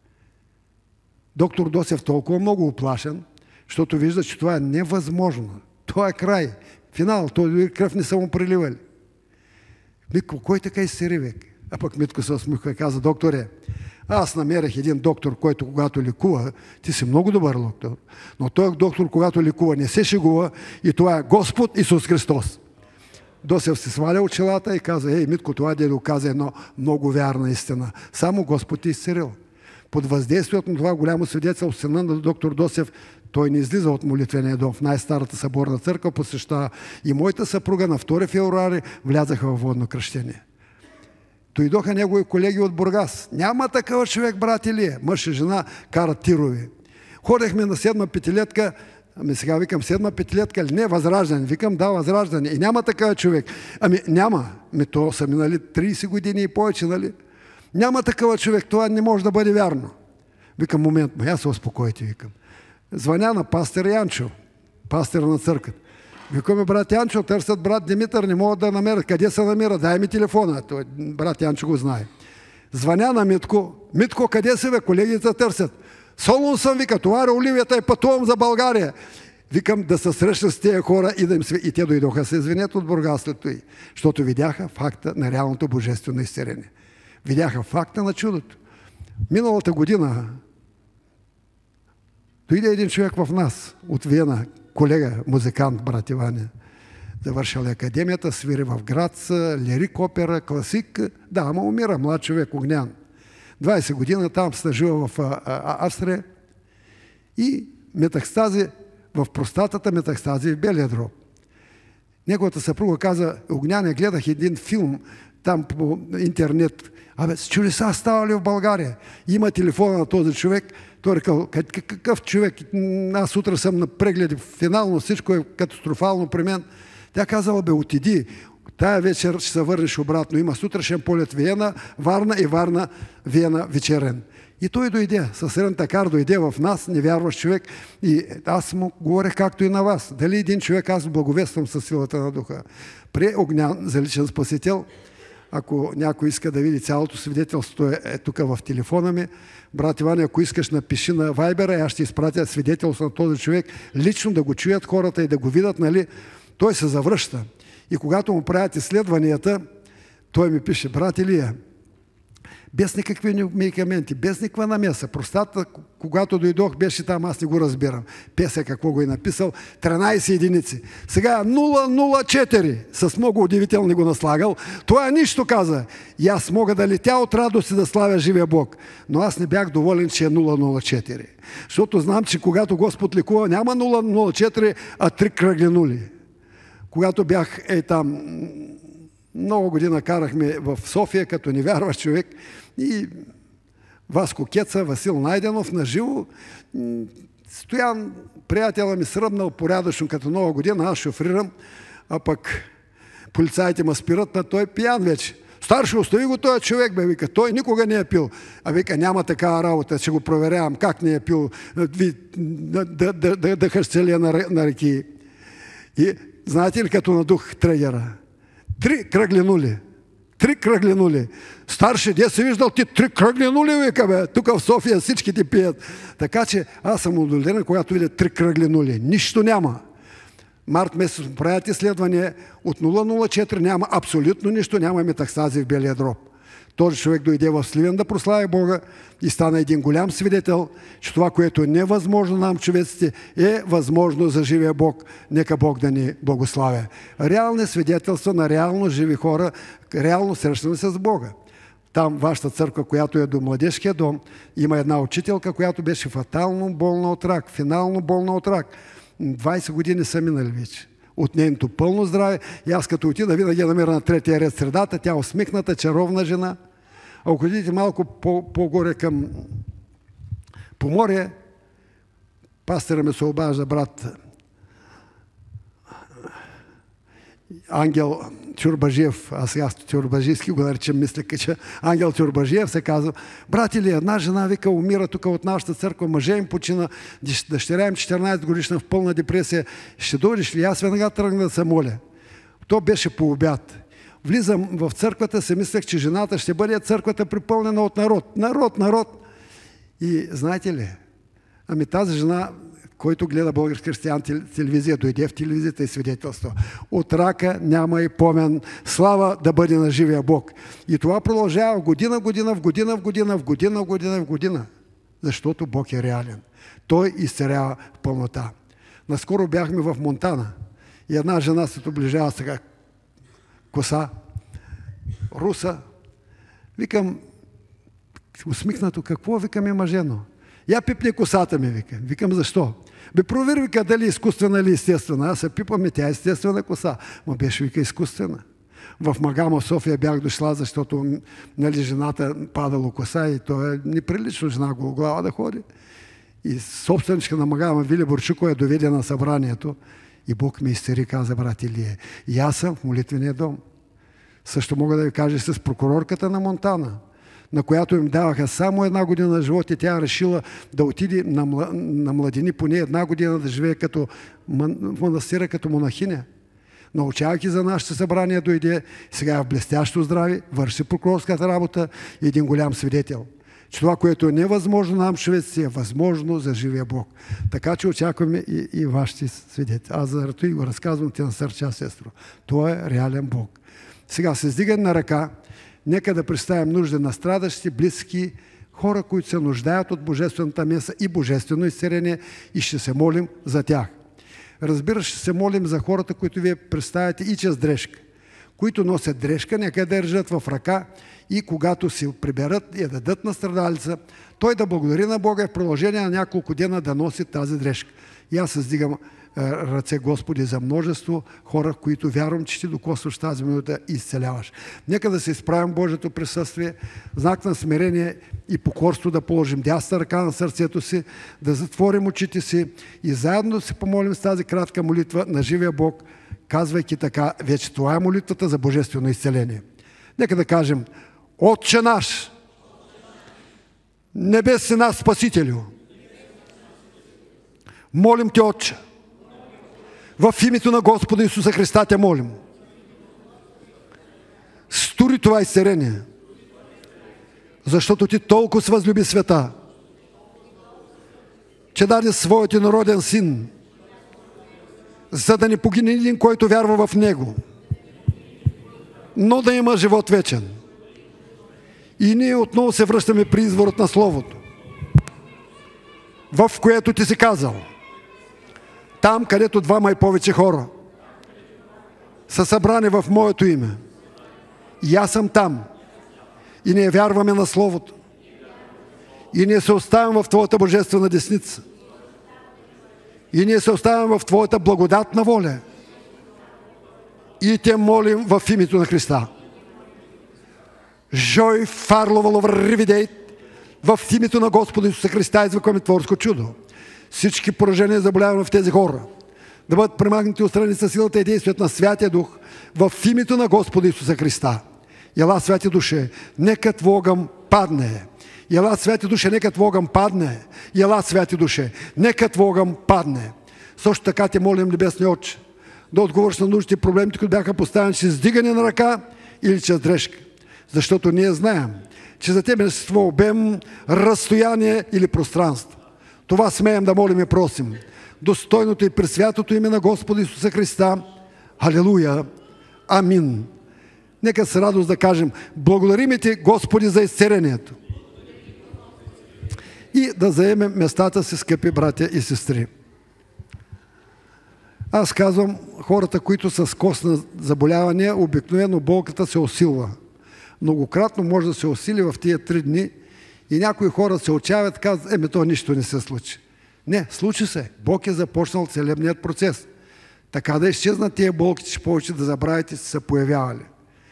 Доктор Досев толкова много оплашен, защото вижда, че това е невъзможно. Това е край. Финал. Той дори кръв не са му преливали. Митко, кой така изсери, век? А пък Митко се усмихва и каза: докторе, аз намерих един доктор, който когато лекува, ти си много добър доктор, но той доктор, когато лекува, не се шегува и това е Господ Исус Христос. Досев се сваля очилата и каза: ей, Митко, това дедо каза едно много вярна истина. Само Господ ти изцелил. Под въздействието на това голямо свидетелство сина на доктор Досев, той не излиза от молитвения дом в най-старата съборна църква, посещава и моята съпруга на втори февруари влязаха във водно кръщение. Дойдоха негови колеги от Бургас. Няма такъв човек, брат Илия. Мъж и жена карат тирови. Ходехме на седма петилетка, ами сега викам: седма петилетка ли? Не, Възраждане. Викам: да, Възраждане. И няма такъв човек. Ами няма. Ми то са минали трийсет години и повече, нали? Няма такъв човек. Това не може да бъде вярно. Викам: момент, ма я се успокойте, викам. Звъня на пастир Янчо, пастир на църквата. Викаме: брат Янчо, търсят брат Димитър, не могат да намерят. Къде се намира? Дай ми телефона. Той, брат Янчо го знае. Звъня на Митко. Митко, къде си, бе? Колегите търсят. Солун съм, вика, товаря оливията и пътувам за България. Викам да се среща с тези хора и да им све... И те дойдоха се извинят от Бургас след това, защото видяха факта на реалното божествено изцеление. Видяха факта на чудото. Миналата година дойде един човек в нас от Виена, колега, музикант, брат Иване. Завършил академията, свири в Грац, лирик, опера, класик. Да, ама умира, млад човек, огнян. двайсет година там стажува в а, а, Австрия и метастази в простатата, метастази в белия дроб. Неговата съпруга каза: огняне, гледах един филм там по интернет. Абе, с чудеса става ли в България? Има телефона на този човек. Той рекал: какъв човек? Аз утре съм на прегледи. Финално всичко е катастрофално при мен. Тя казала: бе, отиди. Тая вечер ще се върнеш обратно. Има сутрешен полет Виена, Варна и Варна, Виена вечерен. И той дойде, със рентакар дойде в нас, невярващ човек. И аз му говорех както и на вас. Дали един човек, аз благовествам със силата на духа. При Огнян за личен спасител, ако някой иска да види цялото свидетелство, е, е тук в телефона ми. Брат Иван, ако искаш, напиши на Вайбера и аз ще изпратя свидетелство на този човек, лично да го чуят хората и да го видят, нали? Той се завръща. И когато му правят изследванията, той ми пише: брат Илия, без никакви медикаменти, без никаква намеса. Простата, когато дойдох, беше там, аз не го разбирам. Песа какво го е написал, тринайсет единици. Сега нула нула четири, с много удивителни го наслагал. Това нищо каза. И аз мога да летя от радост и да славя живия Бог. Но аз не бях доволен, че е нула нула четири. Защото знам, че когато Господ лекува, няма нула нула четири, а три кръгли нули. Когато бях е там, много година карахме в София като невярващ човек и Васко Кеца, Васил Найденов на живо. Стоян, приятела ми, сръбнал порядъчно като нова година, аз шофрирам, а пък полицаите ме спират, на той пиян вече. Старши, остави го този човек, бе, вика, той никога не е пил. А вика, няма такава работа, ще го проверявам, как не е пил, да, да, да, да, да хъщелия на, на реки. И знаете ли, като надух трегера? Три кръгли нули. Три кръгли нули. Старши, де си виждал ти три кръгли нули, вика, бе. Тук в София всички ти пият. Така че аз съм удовлетворен, когато видя три кръгли нули. Нищо няма. Март месец правят изследвания, от нула нула четири няма абсолютно нищо, няма метастази в белия дроб. Този човек дойде в Сливен да прослави Бога и стана един голям свидетел, че това, което е невъзможно нам, човеците, е възможно за живия Бог. Нека Бог да ни благославя. Реални свидетелства на реално живи хора, реално срещане с Бога. Там вашата църква, която е до младежкия дом, има една учителка, която беше фатално болна от рак, финално болна от рак. двайсет години са минали вече. От нейното пълно здраве. И аз като отида, винаги намеря на третия ред средата, тя усмихната, чаровна жена. А ако ходите малко по-горе към Поморие, пастора ми се обажда, брат Ангел Чурбажиев, а сега Чурбажийски го наричам, мисля, че Ангел Чурбажиев се казва: брат или една жена, вика, умира тук от нашата църква, мъже им почина, дъщеря им четиринайсет годишна в пълна депресия, ще дойдеш ли? Аз веднага тръгна да се моля. То беше по обяд. Влизам в църквата, се мислех, че жената ще бъде църквата припълнена от народ. Народ, народ! И знаете ли, ами тази жена, който гледа Българска християн телевизия, дойде в телевизията и свидетелство. От рака няма и помен. Слава да бъде на живия Бог. И това продължава година, година, в година, в година, в година, в година, в година. Защото Бог е реален. Той изцелява в пълнота. Наскоро бяхме в Монтана и една жена се доближава сега, коса, руса. Викам, усмихнато, какво? Викам, е мъжено. Я пипне косата ми, вика. Викам, защо? Бе, провери, вика, дали изкуствена или естествена. Аз се пипам и тя е естествена коса. Ма беше, вика, изкуствена. В Магама в София бях дошла, защото, нали, жената падало коса и то е неприлично жена глава да ходи. И собственичка на Магама Вили Борчуко я доведе на събранието и Бог ми изтери, каза брат Илия. И аз съм в молитвения дом. Също мога да ви кажа с прокурорката на Монтана, на която им даваха само една година на живот и тя решила да отиде на, мла... на младини поне една година да живее като в манастира, като монахиня. Научавайки за нашите събрания, дойде сега в блестящо здраве, върши прокурорската работа и един голям свидетел. Че това, което е невъзможно нам, човеците, е възможно за живия Бог. Така че очакваме и, и вашите свидетели. Аз за рато и го разказвам, ти насърча, сестро. Това е реален Бог. Сега се издигам на ръка. Нека да представим нужда на страдащи, близки, хора, които се нуждаят от божествената меса и божествено изцеление и ще се молим за тях. Разбира, ще се молим за хората, които вие представяте и чрез дрежка. Които носят дрежка, нека държат в ръка и когато си приберат и я дадат на страдалица, той да благодари на Бога и в продължение на няколко дена да носи тази дрежка. И аз се сдигам ръце, Господи, за множество хора, които вярвам, че ти докосваш тази минута и изцеляваш. Нека да се изправим Божието присъствие, знак на смирение и покорство да положим дясна ръка на сърцето си, да затворим очите си и заедно да се помолим с тази кратка молитва на живия Бог, казвайки така, вече това е молитвата за божествено изцеление. Нека да кажем: Отче наш, небесен наш Спасителю, молим Те, Отче, в името на Господа Исуса Христа Те молим, стори това изцеление, защото Ти толкова възлюби света, че даде Своят народен Син, за да не погине един, който вярва в Него, но да има живот вечен. И ние отново се връщаме при изворът на Словото, в което Ти си казал: там, където двама и повече хора са събрани в Моето име, и аз съм там. И ние вярваме на Словото. И ние се оставям в Твоята божествена десница. И ние се оставям в Твоята благодатна воля. И Те молим в името на Христа. Жой фарловало вривидей, в името на Господа Исуса Христа извикваме творско чудо. Всички поражения и заболявания в тези хора да бъдат премахнати отстрани със силата и действието на Святия Дух в името на Господа Исуса Христа. Ела, Святи Душе, нека Твой огън падне. Ела, Святи Душе, нека Твой огън падне. Ела, Святи Душе, нека Твой огън падне. Също така Те молим, Небесни Отче, да отговориш на нуждите и проблемите, които бяха поставени чрез дигане на ръка или чрез дрежка. Защото ние знаем, че за Тебе не съществува обем, разстояние или пространство. Това смеем да молим и просим. Достойното и пресвятото име на Господа Исуса Христа. Алелуя! Амин! Нека с радост да кажем: благодарим Ти, Господи, за изцелението. И да заемем местата си, скъпи братя и сестри. Аз казвам, хората, които са с костна заболявания, обикновено болката се усилва. Многократно може да се усили в тия три дни и някои хора се отчаяват, казват: еми, то нищо не се случи. Не, случи се. Бог е започнал целебният процес. Така да изчезнат тия болки, че повече да забравите, се са появявали.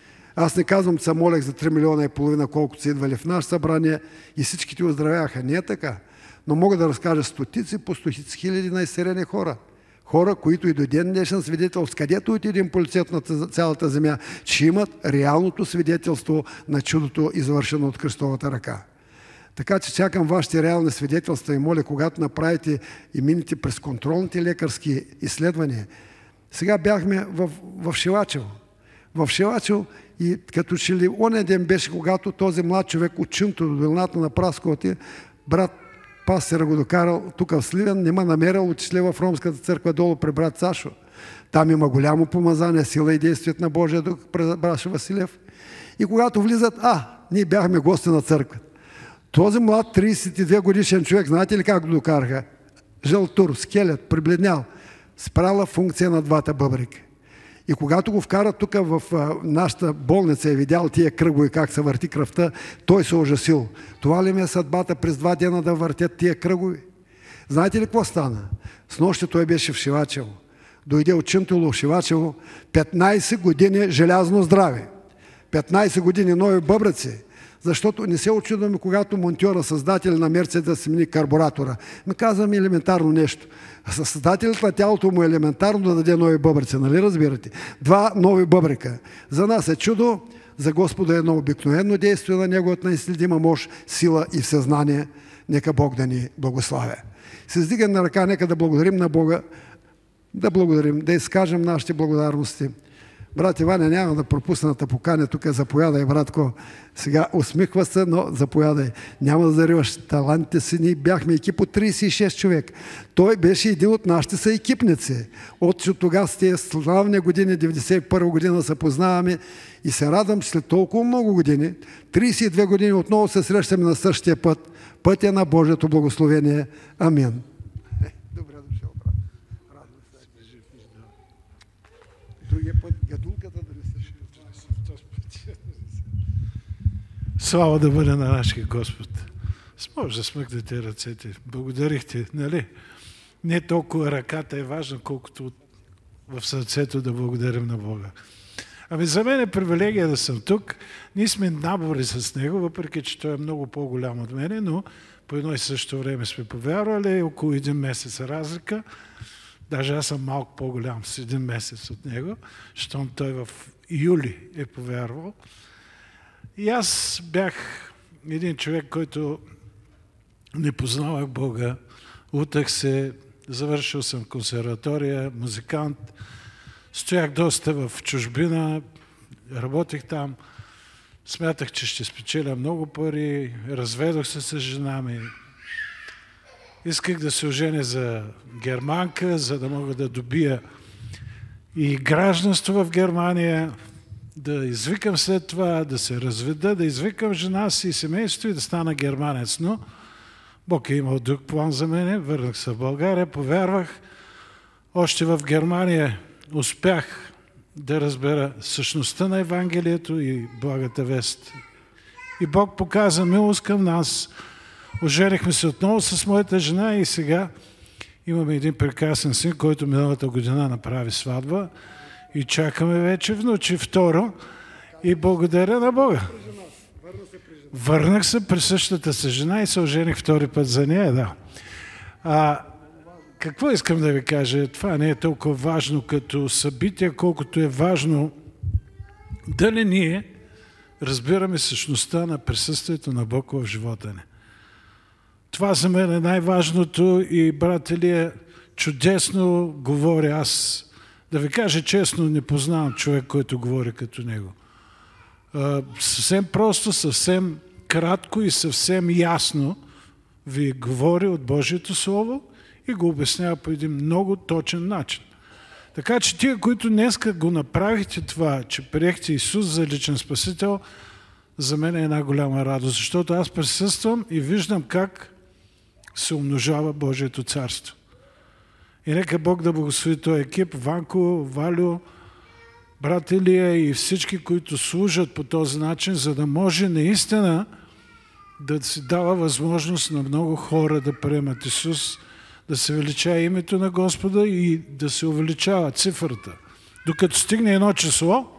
Аз не казвам, че се молех за три милиона и половина, колкото са идвали в наше събрание и всички ти оздравяха. Не е така. Но мога да разкажа стотици по стотици хиляди на изцелени хора. Хора, които и до ден днешен свидетелство, където отидем по лицето на цялата земя, че имат реалното свидетелство на чудото, извършено от Христовата ръка. Така че чакам вашите реални свидетелства и моля, когато направите и минете през контролните лекарски изследвания. Сега бяхме в, в Шилачево. В Шилачево и като че ли онен ден беше, когато този млад човек от Чинто до долината на Прасковите, брат пастира го докарал тук в Сливен, не ме намерил, отишле в Ромската църква долу при брат Сашо. Там има голямо помазание, сила и действието на Божия Дух при брат Василев. И когато влизат, а, ние бяхме гости на църквата. Този млад тридесет и две годишен човек, знаете ли как го докараха? Жълтур, скелет, прибледнял, спряла функция на двата бъбрика. И когато го вкарат тук в а, нашата болница и видял тия кръгови как се върти кръвта, той се ожасил. Това ли ми е съдбата през два дена да въртят тия кръгови? Знаете ли какво стана? С нощи той беше в Шивачево. Дойде от Чинтоло в Шивачево, петнайсет години желязно здраве. петнайсет години нови бъбръци. Защото не се очудваме, когато монтьора, създател на Мерцедес да смени карбуратора. Ми казваме елементарно нещо. Създателят на тялото му е елементарно да даде нови бъбрици, нали разбирате? Два нови бъбрика. За нас е чудо, за Господа е едно обикновено действие на Неговата неизследима мощ, сила и всезнание. Нека Бог да ни благославя. Се издигам на ръка, нека да благодарим на Бога, да благодарим, да изкажем нашите благодарности. Брат Иване, няма да пропусна да поканя тук, заповядай, братко. Сега усмихва се, но заповядай. Няма да зариваш талантите си. Ние бяхме екип от тридесет и шест човек. Той беше един от нашите са екипници. От тогава с тези славни години, деветдесет и първа година се познаваме и се радвам, че след толкова много години, тридесет и две години отново се срещаме на същия път. Пътя на Божието благословение. Амин. Добре дошъл, брат. Радвам се, жив и здрав. Другия път гадулката да не се Слава да бъде на нашия Господ. Може да смъкнете ръцете. Благодарихте, нали? Не толкова ръката е важна, колкото в сърцето да благодарим на Бога. Ами за мен е привилегия да съм тук. Ние сме набори с Него, въпреки че Той е много по-голям от мене, но по едно и също време сме повярвали, около един месец разлика. Даже аз съм малко по-голям с един месец от него, щом той в юли е повярвал. И аз бях един човек, който не познавах Бога. Утах се, завършил съм консерватория, музикант. Стоях доста в чужбина, работех там. Смятах, че ще спечеля много пари. Разведох се с жена ми. Исках да се оженя за германка, за да мога да добия и гражданство в Германия, да извикам след това, да се разведа, да извикам жена си и семейство и да стана германец. Но Бог е имал друг план за мене. Върнах се в България, повярвах. Още в Германия успях да разбера същността на Евангелието и благата вест. И Бог показа милост към нас. Оженихме се отново с моята жена и сега имаме един прекрасен син, който миналата година направи сватба и чакаме вече внучи второ и благодаря на Бога. Върнах се при същата си жена и се ожених втори път за нея, да. А, какво искам да ви кажа? Това не е толкова важно като събитие, колкото е важно дали ние разбираме същността на присъствието на Бог в живота ни. Това за мен е най-важното и брат Илия чудесно говори. Аз, да ви кажа честно, не познавам човек, който говори като него. А, съвсем просто, съвсем кратко и съвсем ясно ви говори от Божието Слово и го обяснява по един много точен начин. Така че тия, които днеска го направихте това, че приехте Исус за личен спасител, за мен е една голяма радост, защото аз присъствам и виждам как се умножава Божието царство. И нека Бог да благослови този екип, Ванко, Валю, брат Илия и всички, които служат по този начин, за да може наистина да си дава възможност на много хора да приемат Исус, да се величава името на Господа и да се увеличава цифрата. Докато стигне едно число,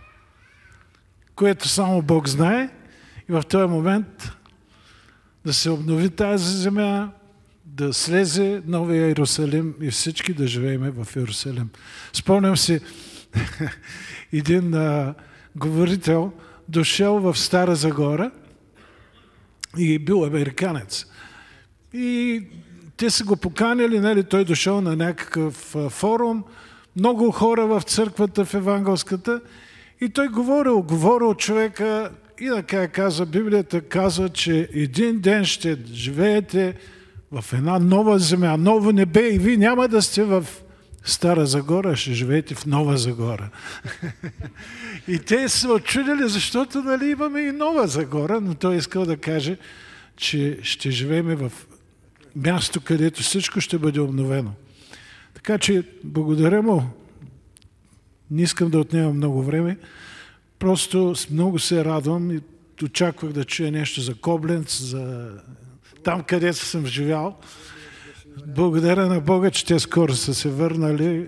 което само Бог знае, и в този момент да се обнови тази земя, да слезе новия Иерусалим и всички да живеем в Иерусалим. Спомням си един а, говорител, дошъл в Стара Загора и бил американец. И те са го поканили, нали, той дошъл на някакъв а, форум, много хора в църквата, в евангелската, и той говорил, говорил човека и накрая казва, Библията казва, че един ден ще живеете в една нова земя, ново небе и вие няма да сте в Стара Загора, ще живеете в Нова Загора. И те са очудили, защото нали, имаме и Нова Загора, но той искал да каже, че ще живеем в място, където всичко ще бъде обновено. Така че благодаря му. Не искам да отнемам много време. Просто много се радвам и очаквах да чуя нещо за Кобленц, за там, където съм живял. Благодаря на Бога, че те скоро са се върнали.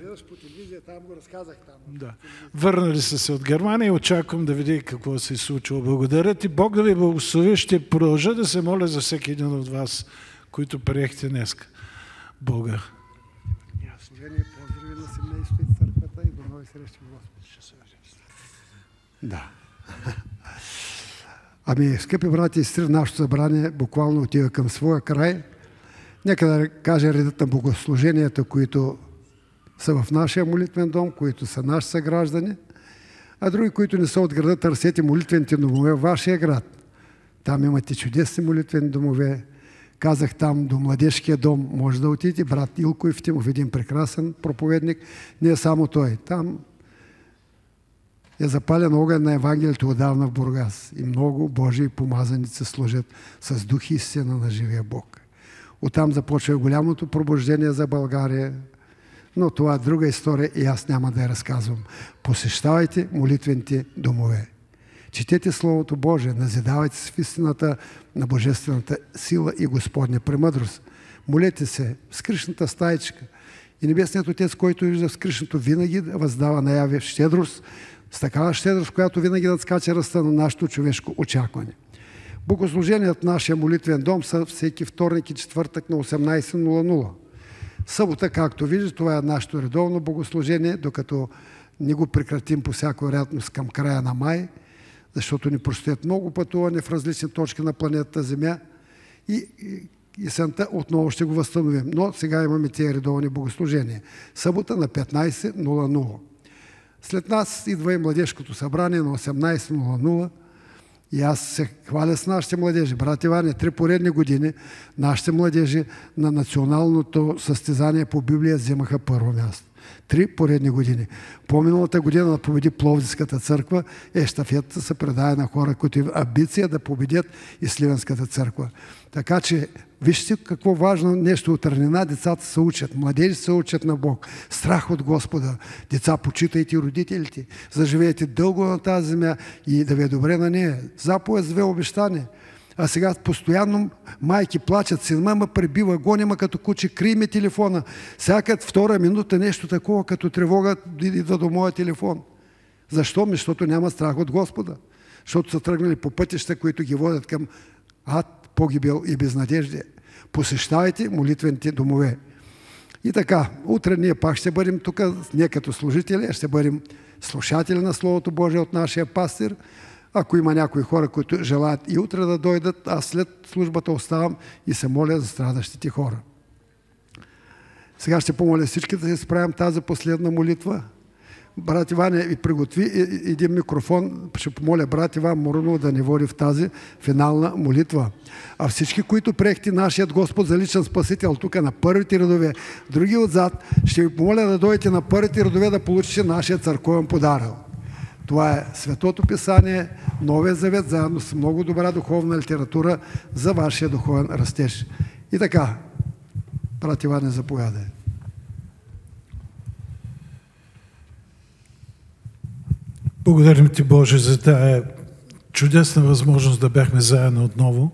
Да. Върнали са се от Германия и очаквам да видя какво се е случило. Благодаря ти. Бог да ви благослови. Ще продължа да се моля за всеки един от вас, които приехте днеска. Бога. Служение, поздрави на семейството и църквата и до нови срещи в Господи. Да. Ами, скъпи брати и сестри, нашето събрание буквално отива към своя край. Нека да кажа редът на богослуженията, които са в нашия молитвен дом, които са наши съграждани, а други, които не са от града, търсете молитвените домове в вашия град. Там имате чудесни молитвени домове. Казах там до младежкия дом, може да отидете. Брат Илко Евтимов, един прекрасен проповедник. Не е само той. Там е запален огън на Евангелието отдавна в Бургас. И много Божии помазаници служат с дух и истина на живия Бог. Оттам започва голямото пробуждение за България. Но това е друга история и аз няма да я разказвам. Посещавайте молитвените домове. Четете Словото Божие, назидавайте се в истината на божествената сила и Господня премъдрост. Молете се в скришната стаичка. И Небесният Отец, който вижда в скришното, винаги въздава наяве щедрост, с такава щедрост, която винаги надскача ръста на нашето човешко очакване. Богослужението в нашия молитвен дом са всеки вторник и четвъртък на осемнайсет нула нула. Събота, както виждате, това е нашето редовно богослужение, докато не го прекратим по всяка вероятност към края на май, защото ни предстоят много пътувания в различни точки на планетата Земя и есента отново ще го възстановим. Но сега имаме тези редовни богослужения. Събота на петнайсет нула нула. След нас идва и младежкото събрание на осемнайсет нула нула. И аз се хваля с нашите младежи. Брат Иване, три поредни години нашите младежи на националното състезание по Библия вземаха първо място. Три поредни години. По-миналата година да победи Пловдивската църква, е щафетата се предава на хора, които имат амбиция да победят и Сливенската църква. Така че, вижте какво важно нещо от ранина. Децата се учат, младежи се учат на Бог. Страх от Господа. Деца, почитайте родителите, заживеете дълго на тази земя и да ви е добре на нея. Заповед зве обещание. А сега постоянно майки плачат, сина ме пребива, гони ме като куче, крий ми телефона. Всяка втора минута нещо такова, като тревога, идва до моя телефон. Защо? Защото няма страх от Господа. Защото са тръгнали по пътища, които ги водят към ад, погибел и безнадежде. Посещавайте молитвените домове. И така, утре ние пак ще бъдем тук, не като служители, а ще бъдем слушатели на Словото Божие от нашия пастир. Ако има някои хора, които желаят и утре да дойдат, аз след службата оставам и се моля за страдащите хора. Сега ще помоля всички да се справим тази последна молитва. Брат Иван ви приготви един микрофон. Ще помоля брат Иван Морунов да ни води в тази финална молитва. А всички, които приехте нашият Господ за личен спасител тук на първите редове, други отзад, ще ви помоля да дойдете на първите редове да получите нашия църковен подарък. Това е Светото Писание, Новия Завет, заедно с много добра духовна литература за вашия духовен растеж. И така, брат Иване, заповядай. Благодарим Ти, Боже, за тая чудесна възможност да бяхме заедно отново.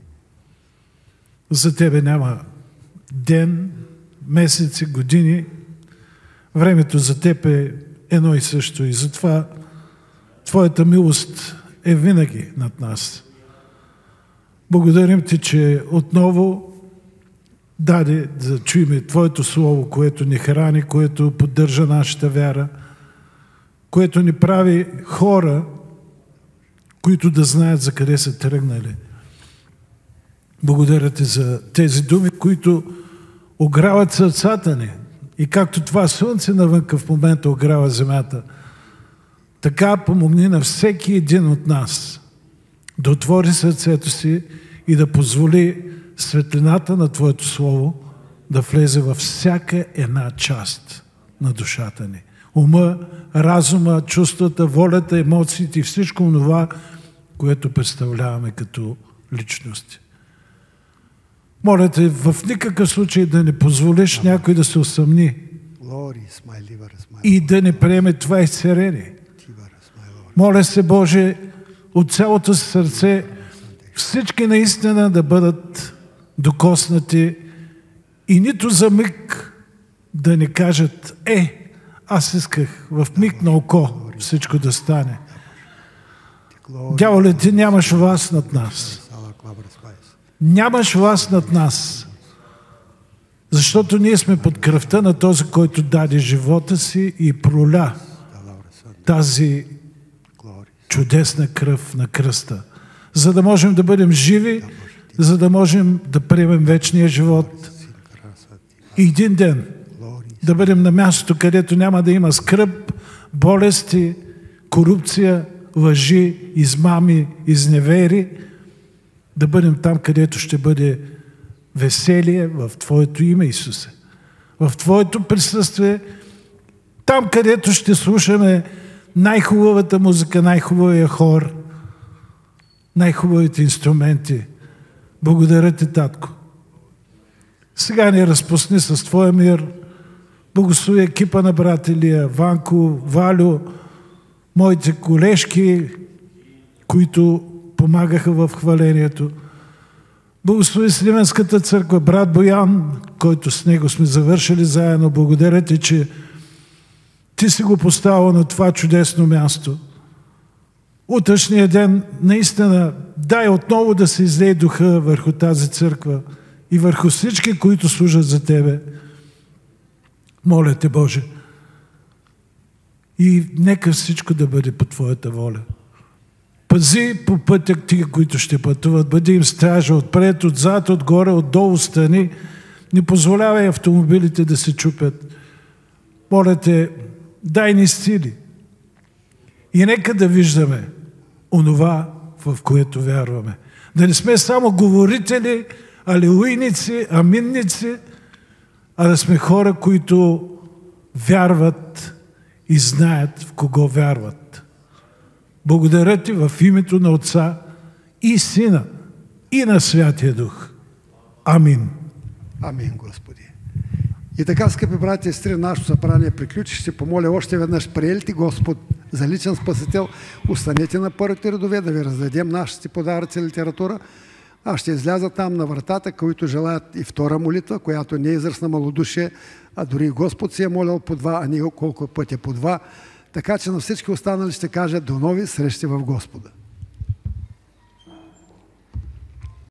За Тебе няма ден, месеци, години. Времето за Теб е едно и също. И затова Твоята милост е винаги над нас. Благодарим Ти, че отново даде да чуем Твоето Слово, което ни храни, което поддържа нашата вяра, което ни прави хора, които да знаят за къде са тръгнали. Благодаря Ти за тези думи, които ограват сърцата ни. И както това слънце навънка в момента ограва земята, така помогни на всеки един от нас да отвори сърцето си и да позволи светлината на Твоето Слово да влезе във всяка една част на душата ни. Ума, разума, чувствата, волята, емоциите и всичко това, което представляваме като личности. Моля Те, в никакъв случай да не позволиш някой да се усъмни и да не приеме това изцерение. Моля се, Боже, от цялото си сърце всички наистина да бъдат докоснати и нито за миг да не кажат: е, аз исках в миг на око всичко да стане. Дяволе, Ти нямаш власт над нас. Нямаш власт над нас. Защото ние сме под кръвта на този, който даде живота си и проля тази чудесна кръв на кръста, за да можем да бъдем живи, за да можем да приемем вечния живот и един ден да бъдем на мястото, където няма да има скръб, болести, корупция, лъжи, измами, изневери, да бъдем там, където ще бъде веселие в Твоето име, Исусе. В Твоето присъствие, там, където ще слушаме най-хубавата музика, най-хубавия хор, най-хубавите инструменти. Благодаря Ти, Татко. Сега ни разпусни с Твоя мир. Благослови екипа на брат Илия, Ванко, Валю, моите колежки, които помагаха в хвалението. Благослови Сливенската църква, брат Боян, който с него сме завършили заедно. Благодаря Ти, че Ти си го поставил на това чудесно място. Утрешния ден наистина дай отново да се излее духа върху тази църква и върху всички, които служат за Тебе. Моля Те, Боже. И нека всичко да бъде по Твоята воля. Пази по пътя тия, които ще пътуват. Бъди им стража отпред, отзад, отгоре, отдолу страни. Не позволявай автомобилите да се чупят. Моля Те, дай ни сили. И нека да виждаме онова, в което вярваме. Да не сме само говорители, алелуйници, аминници, а да сме хора, които вярват и знаят в кого вярват. Благодаря Ти в името на Отца и Сина и на Святия Дух. Амин. Амин, Господи. И така, скъпи брати и сестри, нашето събрание приключи. Ще помоля още веднъж, приелите Господ за личен спасител, останете на първите редове, да ви раздадем нашите подаръци литература. Аз ще изляза там на вратата, които желаят и втора молитва, която не е израз на малодушие, а дори Господ си е молил по два, а ние колко пъти по два. Така че на всички останали ще кажа до нови срещи в Господа.